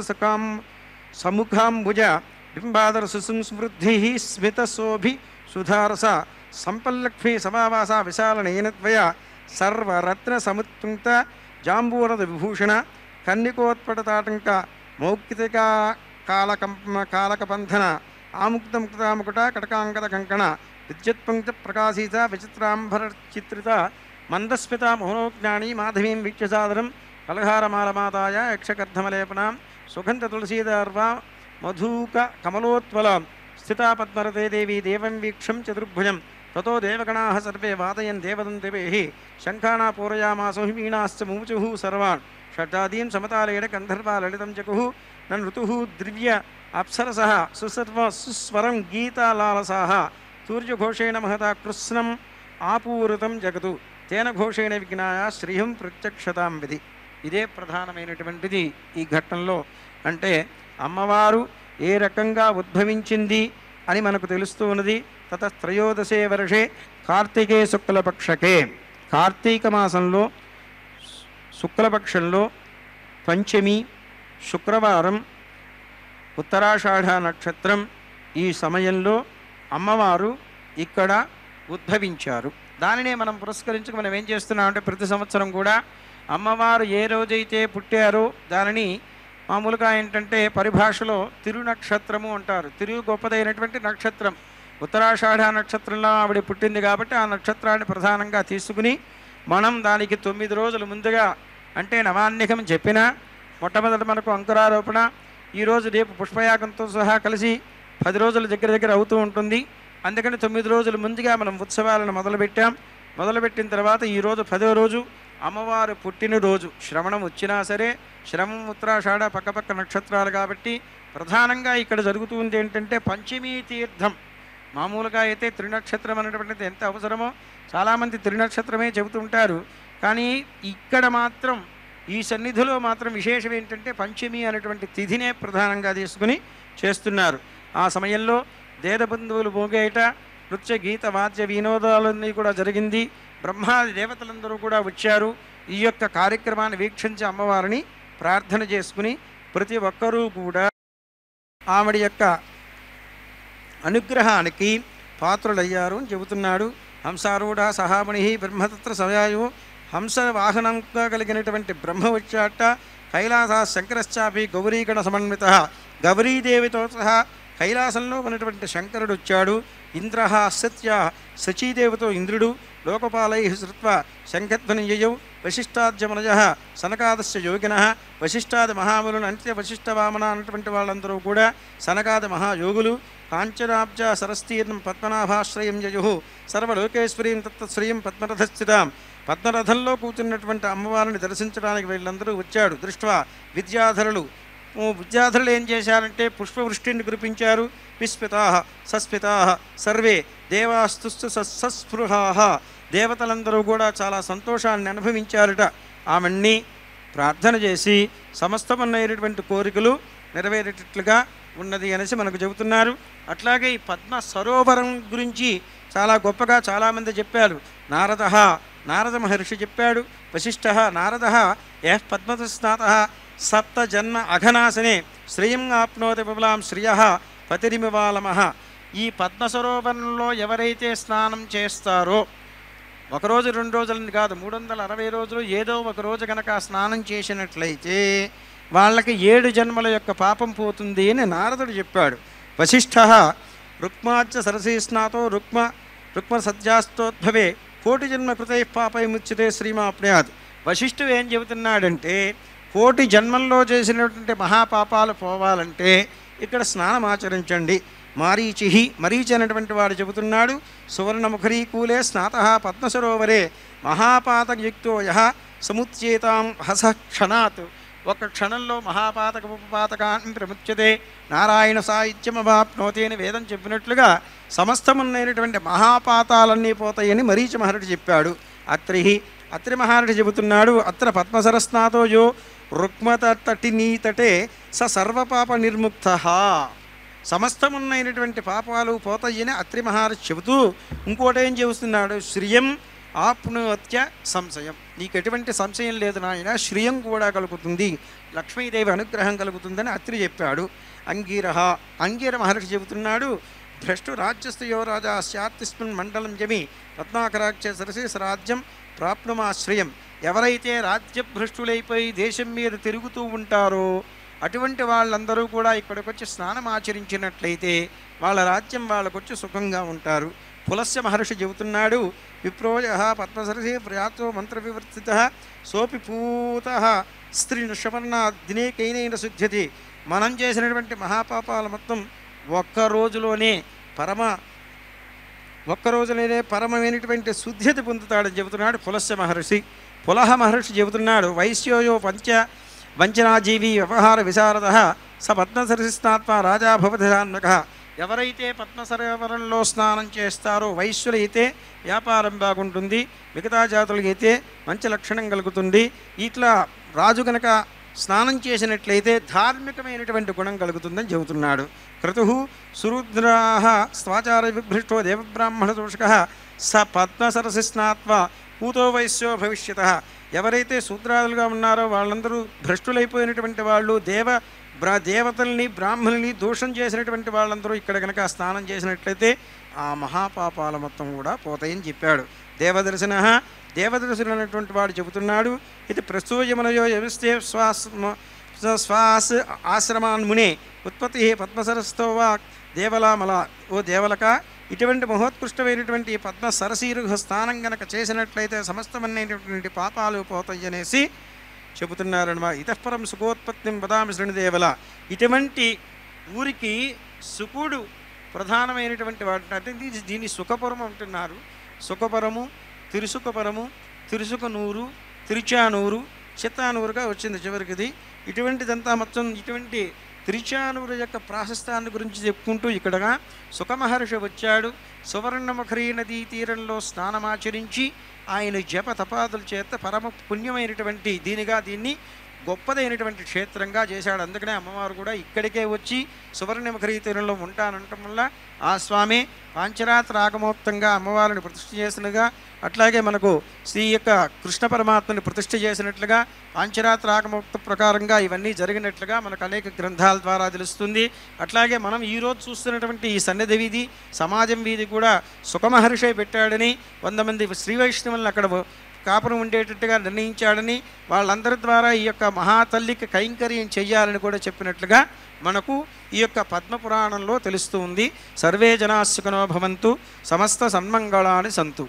[SPEAKER 5] సముఖాంబుజ బింబాదర సుసంస్మృద్ధి స్మితశోభి సుధారస సంపల్లక్ష్మీ సమావాస విశాల నయనద్వయ సర్వరత్న సముత్తుంక్త జాంబూరద విభూషణ కన్నికోత్పటతాటంక మౌక్తికా కాలకబంధన ఆముక్తముక్తాముకుట కటకాంకత కంకణ విద్యుత్పంక్త ప్రకాశీత విచిత్రాంబర చిత్రిత మందస్మిత మోహనోజ్ఞాని మాధవీం వీక్షసాదరం కలహారమాలమాతాయ యక్షకర్ధమలేపనాం సుగంధ తులసీదార్వా మధూక కమలోత్పలాం స్థితా పద్మరతే దేవి దేవం వీక్షం చతుర్భుజం తతో దేవగణాః సర్వే వాదయన్ దేవదం దేవేః శంఖానా పూరయామాసో వీణాశ్చ ముముచుః సర్వాన్ షడ్జాదీం సమతాలేన గంధర్వా లలితం జగుః నన్ ఋతుః ద్రివ్య అప్సరసః సుస్వరం గీతాలాలసాః సూర్యఘోషేణ మహతా కృత్స్నం ఆపూరితం జగతు తేన ఘోషేణ విజ్ఞాయ శ్రీహం ప్రత్యక్షతాం విధి. ఇదే ప్రధానమైనటువంటిది ఈ ఘట్టంలో. అంటే అమ్మవారు ఏ రకంగా ఉద్భవించింది అని మనకు తెలుస్తూ ఉన్నది. తతస్త్రయోదశే వర్షే కార్తికే శుక్లపక్షకే, కార్తీక మాసంలో శుక్లపక్షంలో పంచమి శుక్రవారం ఉత్తరాషాఢ నక్షత్రం ఈ సమయంలో అమ్మవారు ఇక్కడ ఉద్భవించారు. దానినే మనం పురస్కరించుకు మనం ఏం చేస్తున్నామంటే ప్రతి సంవత్సరం కూడా అమ్మవారు ఏ రోజైతే పుట్టారో దానిని మామూలుగా ఏంటంటే పరిభాషలో తిరునక్షత్రము అంటారు. తిరు గొప్పదైనటువంటి నక్షత్రం. ఉత్తరాషాఢ నక్షత్రంలో ఆవిడ పుట్టింది కాబట్టి ఆ నక్షత్రాన్ని ప్రధానంగా తీసుకుని మనం దానికి 9 రోజులు ముందుగా అంటే నవాన్నికం చెప్పినా మొట్టమొదటి మనకు అంకురారోపణ ఈరోజు రేపు పుష్పయాగంతో సహా కలిసి 10 రోజుల దగ్గర అవుతూ ఉంటుంది. అందుకని 9 రోజుల ముందుగా మనం ఉత్సవాలను మొదలుపెట్టాం. మొదలుపెట్టిన తర్వాత ఈరోజు 10వ రోజు అమ్మవారు పుట్టినరోజు. శ్రవణం వచ్చినా సరే శ్రవణం ఉత్తరాషాఢ పక్కపక్క నక్షత్రాలు కాబట్టి ప్రధానంగా ఇక్కడ జరుగుతుంది ఏంటంటే పంచమీ తీర్థం. మామూలుగా అయితే త్రినక్షత్రం అనేటువంటిది ఎంత అవసరమో చాలామంది త్రినక్షత్రమే చెబుతుంటారు. కానీ ఇక్కడ మాత్రం ఈ సన్నిధిలో మాత్రం విశేషం ఏంటంటే పంచమి అనేటువంటి తిథినే ప్రధానంగా తీసుకుని చేస్తున్నారు. ఆ సమయంలో దేదబంధువులు మోగేయట నృత్య గీత వాద్య వినోదాలన్నీ కూడా జరిగింది. బ్రహ్మాది దేవతలందరూ కూడా వచ్చారు. ఈ యొక్క కార్యక్రమాన్ని వీక్షించి అమ్మవారిని ప్రార్థన చేసుకుని ప్రతి ఒక్కరూ కూడా ఆవిడ యొక్క అనుగ్రహానికి పాత్రులయ్యారు అని చెబుతున్నాడు. హంసారూఢ సహామణి బ్రహ్మతత్ర సవ్యాయు, హంస వాహనంగా కలిగినటువంటి బ్రహ్మ వచ్చాట. కైలాస శంకరశ్చాపి గౌరీగణ సమన్విత, గౌరీదేవితో సహా కైలాసంలో ఉన్నటువంటి శంకరుడు వచ్చాడు. ఇంద్ర సత్య, శచీదేవితో ఇంద్రుడు, లోకపాలై శ్రుత్వ శంఖధ్వనియౌ, వశిష్టాద్యమనజ సనకాదస్య యోగిన, వశిష్టాది మహాములను అంత్య వశిష్ఠవామన అన్నటువంటి వాళ్ళందరూ కూడా సనకాది మహాయోగులు. కాంచనాబ్జ సరస్తీర్ణం పద్మనాభాశ్రయం యయు, సర్వలోకేశ్వరీం తత్శ్రీం పద్మరథస్థితాం. పద్మరథంలో కూర్చున్నటువంటి అమ్మవారిని దర్శించడానికి వీళ్ళందరూ వచ్చాడు. దృష్ట్వా విద్యాధరులు, విద్యాధరులు ఏం చేశారంటే పుష్పవృష్టిని కురిపించారు. విస్మితా సస్మితా సర్వే దేవాస్తుస్తు సస్పృహా, దేవతలందరూ కూడా చాలా సంతోషాన్ని అనుభవించారట. ఆమెన్ని ప్రార్థన చేసి సమస్తమన్నైనటువంటి కోరికలు నెరవేరేటట్లుగా ఉన్నది అనేసి మనకు చెబుతున్నారు. అట్లాగే ఈ పద్మ సరోవరం గురించి చాలా గొప్పగా చాలామంది చెప్పారు. నారద మహర్షి చెప్పాడు. వశిష్ఠ నారద యః పద్మతస్నాత సప్త జన్మ అఘనాశనే శ్రియం ఆప్నోతి విపులాం శ్రియ పతిరిమివాలమః. ఈ పద్మ సరోవరంలో ఎవరైతే స్నానం చేస్తారో, ఒకరోజు 2 రోజులని కాదు, 360 రోజులు ఏదో ఒక రోజు కనుక స్నానం చేసినట్లయితే వాళ్ళకి 7 జన్మల యొక్క పాపం పోతుంది అని నారదుడు చెప్పాడు. వశిష్ఠ రుక్మాచ సరసీ స్నాతో రుక్మ సద్యాస్తోద్భవే కోటి జన్మ కృతై పాపై ముచ్యతే శ్రీమాప్నుయాత్. వశిష్ఠుడు ఏం చెబుతున్నాడంటే, కోటి జన్మల్లో చేసినటువంటి మహాపాపాలు పోవాలంటే ఇక్కడ స్నానం ఆచరించండి. మరీచి అనేటువంటి వాడు చెబుతున్నాడు. సువర్ణముఖరీకూలే స్నాత పద్మసరోవరే మహాపాతకయుక్తో యః సముచ్యేతాం హస క్షణాత్. ఒక క్షణంలో మహాపాతక ఉపపాతకాన్ని ప్రముచ్యతే నారాయణ సాహిత్యమవాప్నోతి అని వేదం చెప్పినట్లుగా సమస్తమున్నైనటువంటి మహాపాతాలన్నీ పోతాయని మరీచి మహర్షి చెప్పాడు. అత్రి మహర్షి చెబుతున్నాడు. అత్ర పద్మసరస్నాతో యో రుక్మతటినీతటే స సర్వపాప నిర్ముక్త, సమస్తమున్నైనటువంటి పాపాలు పోతాయని అత్రి మహర్షి చెబుతూ ఇంకోటేం చెబుతున్నాడు, శ్రియం ఆప్నోత్య సంశయం. నీకు ఎటువంటి సంశయం లేదు నాయన, శ్రియం కూడా కలుగుతుంది, లక్ష్మీదేవి అనుగ్రహం కలుగుతుందని అత్రి చెప్పాడు. అంగీర మహర్షి చెబుతున్నాడు. భ్రష్టు రాజ్యస్థయో రాజా స్యాత్తిస్మిన్ మండలం జమి రత్నాకరాక్ష సరసీ రాజ్యం ప్రాప్నుమాశ్రయం. ఎవరైతే రాజ్యభ్రష్టులైపోయి దేశం మీద తిరుగుతూ ఉంటారో అటువంటి వాళ్ళందరూ కూడా ఇక్కడికి వచ్చి స్నానం ఆచరించినట్లయితే వాళ్ళ రాజ్యం వాళ్ళకొచ్చి సుఖంగా ఉంటారు. పులస్య మహర్షి చెబుతున్నాడు. విప్రోజ పద్మసరసీ ప్రయాతో మంత్ర వివర్తిత సోపి పూత స్త్రీ నిషవర్ణ దినేకైన శుద్ధ్యతి. మనం చేసినటువంటి మహాపాపాల మొత్తం ఒక్క రోజులోనే పరమమైనటువంటి శుద్ధ్యత పొందుతాడని చెబుతున్నాడు పులస్య మహర్షి. పులహ మహర్షి చెబుతున్నాడు. వైశ్యోయో వంచనాజీవి వ్యవహార విశారద స పద్మసరసిస్నాత్మ రాజా భవధాన్మక. ఎవరైతే పద్మసరోవరంలో స్నానం చేస్తారో వైశ్యులైతే వ్యాపారం బాగుంటుంది, మిగతా జాతులకైతే మంచి లక్షణం కలుగుతుంది. ఇట్లా రాజు కనుక స్నానం చేసినట్లయితే ధార్మికమైనటువంటి గుణం కలుగుతుందని చెబుతున్నాడు. క్రతు సురుద్రాహ స్వాచార విభ్రష్టో దేవబ్రాహ్మణ దోషక స పద్మసరసి స్నాత్వ పూతో వైశ్యో భవిష్యత. ఎవరైతే శూద్రాదులుగా ఉన్నారో వాళ్ళందరూ భ్రష్టులైపోయినటువంటి వాళ్ళు, దేవతల్ని బ్రాహ్మణుల్ని దోషం చేసినటువంటి వాళ్ళందరూ ఇక్కడ కనుక స్నానం చేసినట్లయితే ఆ మహాపాపాల మొత్తం కూడా పోతాయని చెప్పాడు. దేవదర్శనులు అనేటువంటి వాడు చెబుతున్నాడు. ఇది ప్రసూయమనయో యవిస్తే శ్వాస్ ఆశ్రమాన్ మునే ఉత్పత్తి పద్మసరస్తో వా దేవలామల. ఓ దేవలక, ఇటువంటి మహోత్కృష్టమైనటువంటి పద్మ సరసీరు స్నానం కనుక చేసినట్లయితే సమస్తమనేటువంటి పాపాలు పోతాయి అనేసి చెబుతున్నారన్నమాట. ఇతఃపరం సుఖోత్పత్తిం వదామి శృణుదేవల. ఇటువంటి ఊరికి సుకుడు ప్రధానమైనటువంటి వాడు. అంటే దీన్ని సుఖపురం అంటున్నారు. సుఖపురము, తిరుసుఖపురము, తిరుసుఖనూరు, తిరుచానూరు, చిత్తానూరుగా వచ్చింది చివరికిది. ఇటువంటిదంతా మొత్తం ఇటువంటి తిరుచానూరు యొక్క ప్రాశస్తాన్ని గురించి చెప్పుకుంటూ ఇక్కడగా సుఖమహర్షి వచ్చాడు. సువర్ణముఖరీ నదీ తీరంలో స్నానమాచరించి ఆయన జప తపాదుల చేత పరమ పుణ్యమైనటువంటి దీన్ని గొప్పదైనటువంటి క్షేత్రంగా చేశాడు. అందుకనే అమ్మవారు కూడా ఇక్కడికే వచ్చి సువర్ణముఖరీ తీరంలో ఉంటానంటం వల్ల ఆ స్వామి పాంచరాత్ర ఆగమోక్తంగా అమ్మవారిని ప్రతిష్ఠ చేసినగా, అట్లాగే మనకు శ్రీ యొక్క కృష్ణ పరమాత్మని ప్రతిష్ఠ చేసినట్లుగా పాంచరాత్ర ఆగమోక్త ప్రకారంగా ఇవన్నీ జరిగినట్లుగా మనకు అనేక గ్రంథాల ద్వారా తెలుస్తుంది. అట్లాగే మనం ఈరోజు చూస్తున్నటువంటి ఈ సన్నిధి వీధి, సమాజం వీధి కూడా సుఖమహర్షి పెట్టాడని, 100 మంది శ్రీ వైష్ణవులను అక్కడ కాపురం ఉండేటట్టుగా నిర్ణయించాడని, వాళ్ళందరి ద్వారా ఈ యొక్క మహాతల్లికి కైంకర్యం చెయ్యాలని కూడా చెప్పినట్లుగా మనకు ఈ యొక్క పద్మపురాణంలో తెలుస్తూ ఉంది. సర్వే జనా సుఖినో భవంతు, సమస్త సన్మంగళాని సంతు.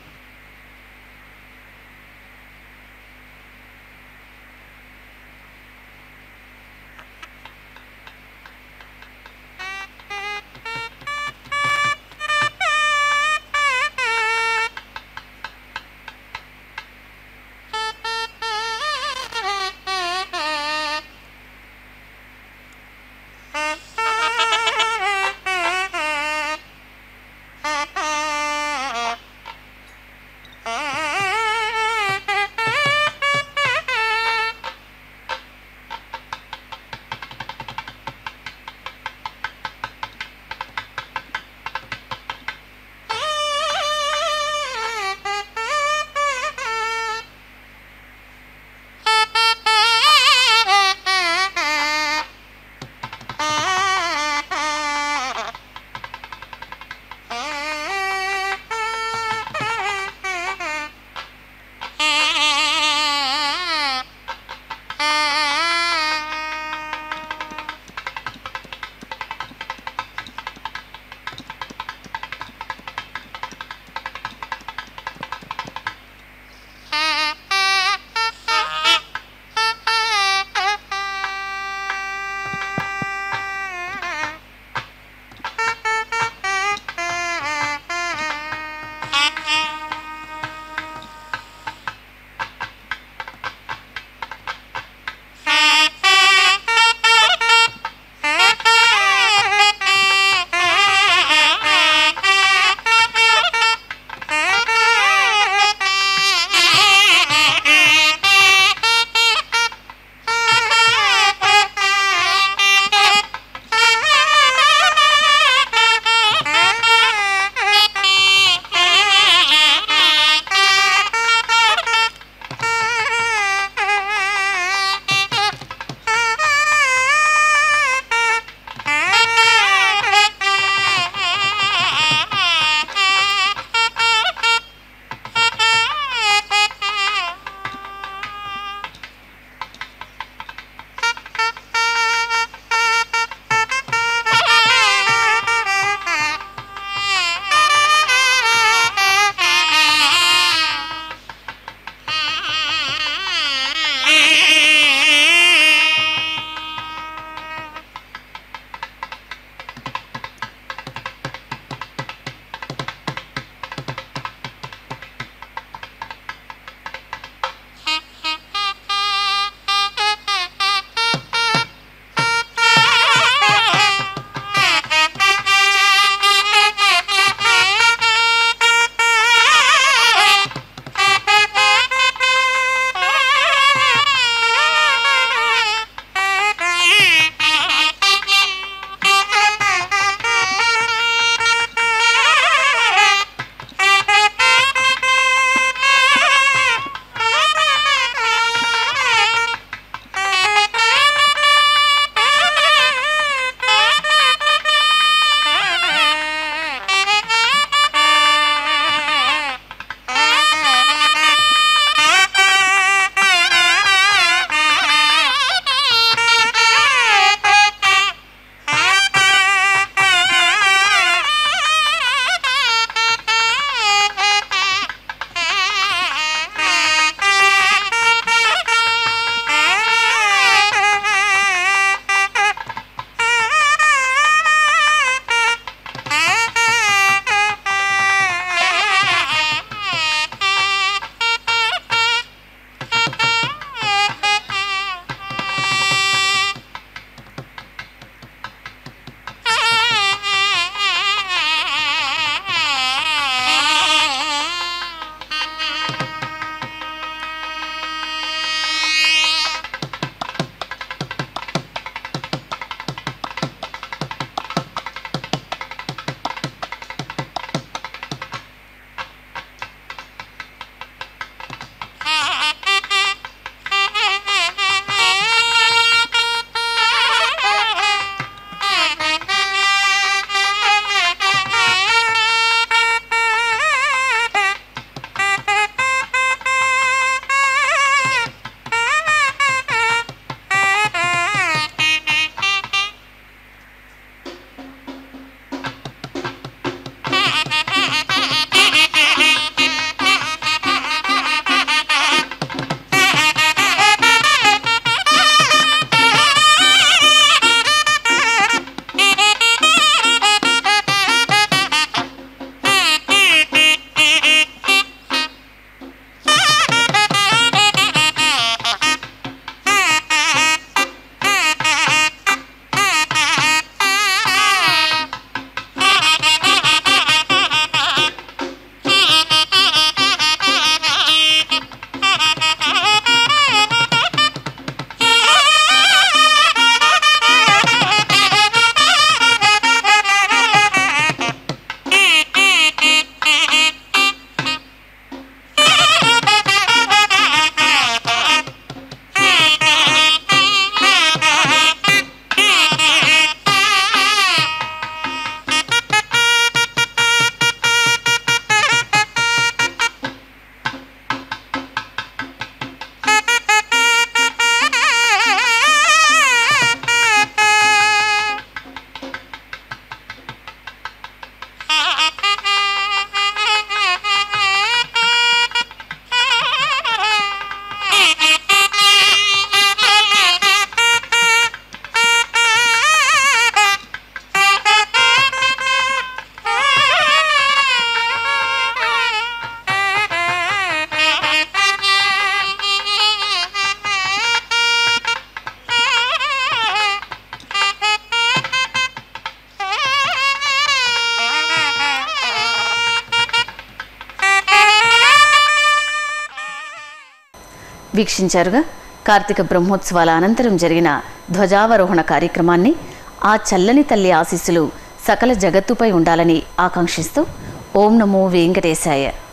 [SPEAKER 1] వీక్షించారుగా కార్తీక బ్రహ్మోత్సవాల అనంతరం జరిగిన ధ్వజావరోహణ కార్యక్రమాన్ని. ఆ చల్లని తల్లి ఆశీస్సులు సకల జగత్తుపై ఉండాలని ఆకాంక్షిస్తూ ఓం నమో వెంకటేశాయ.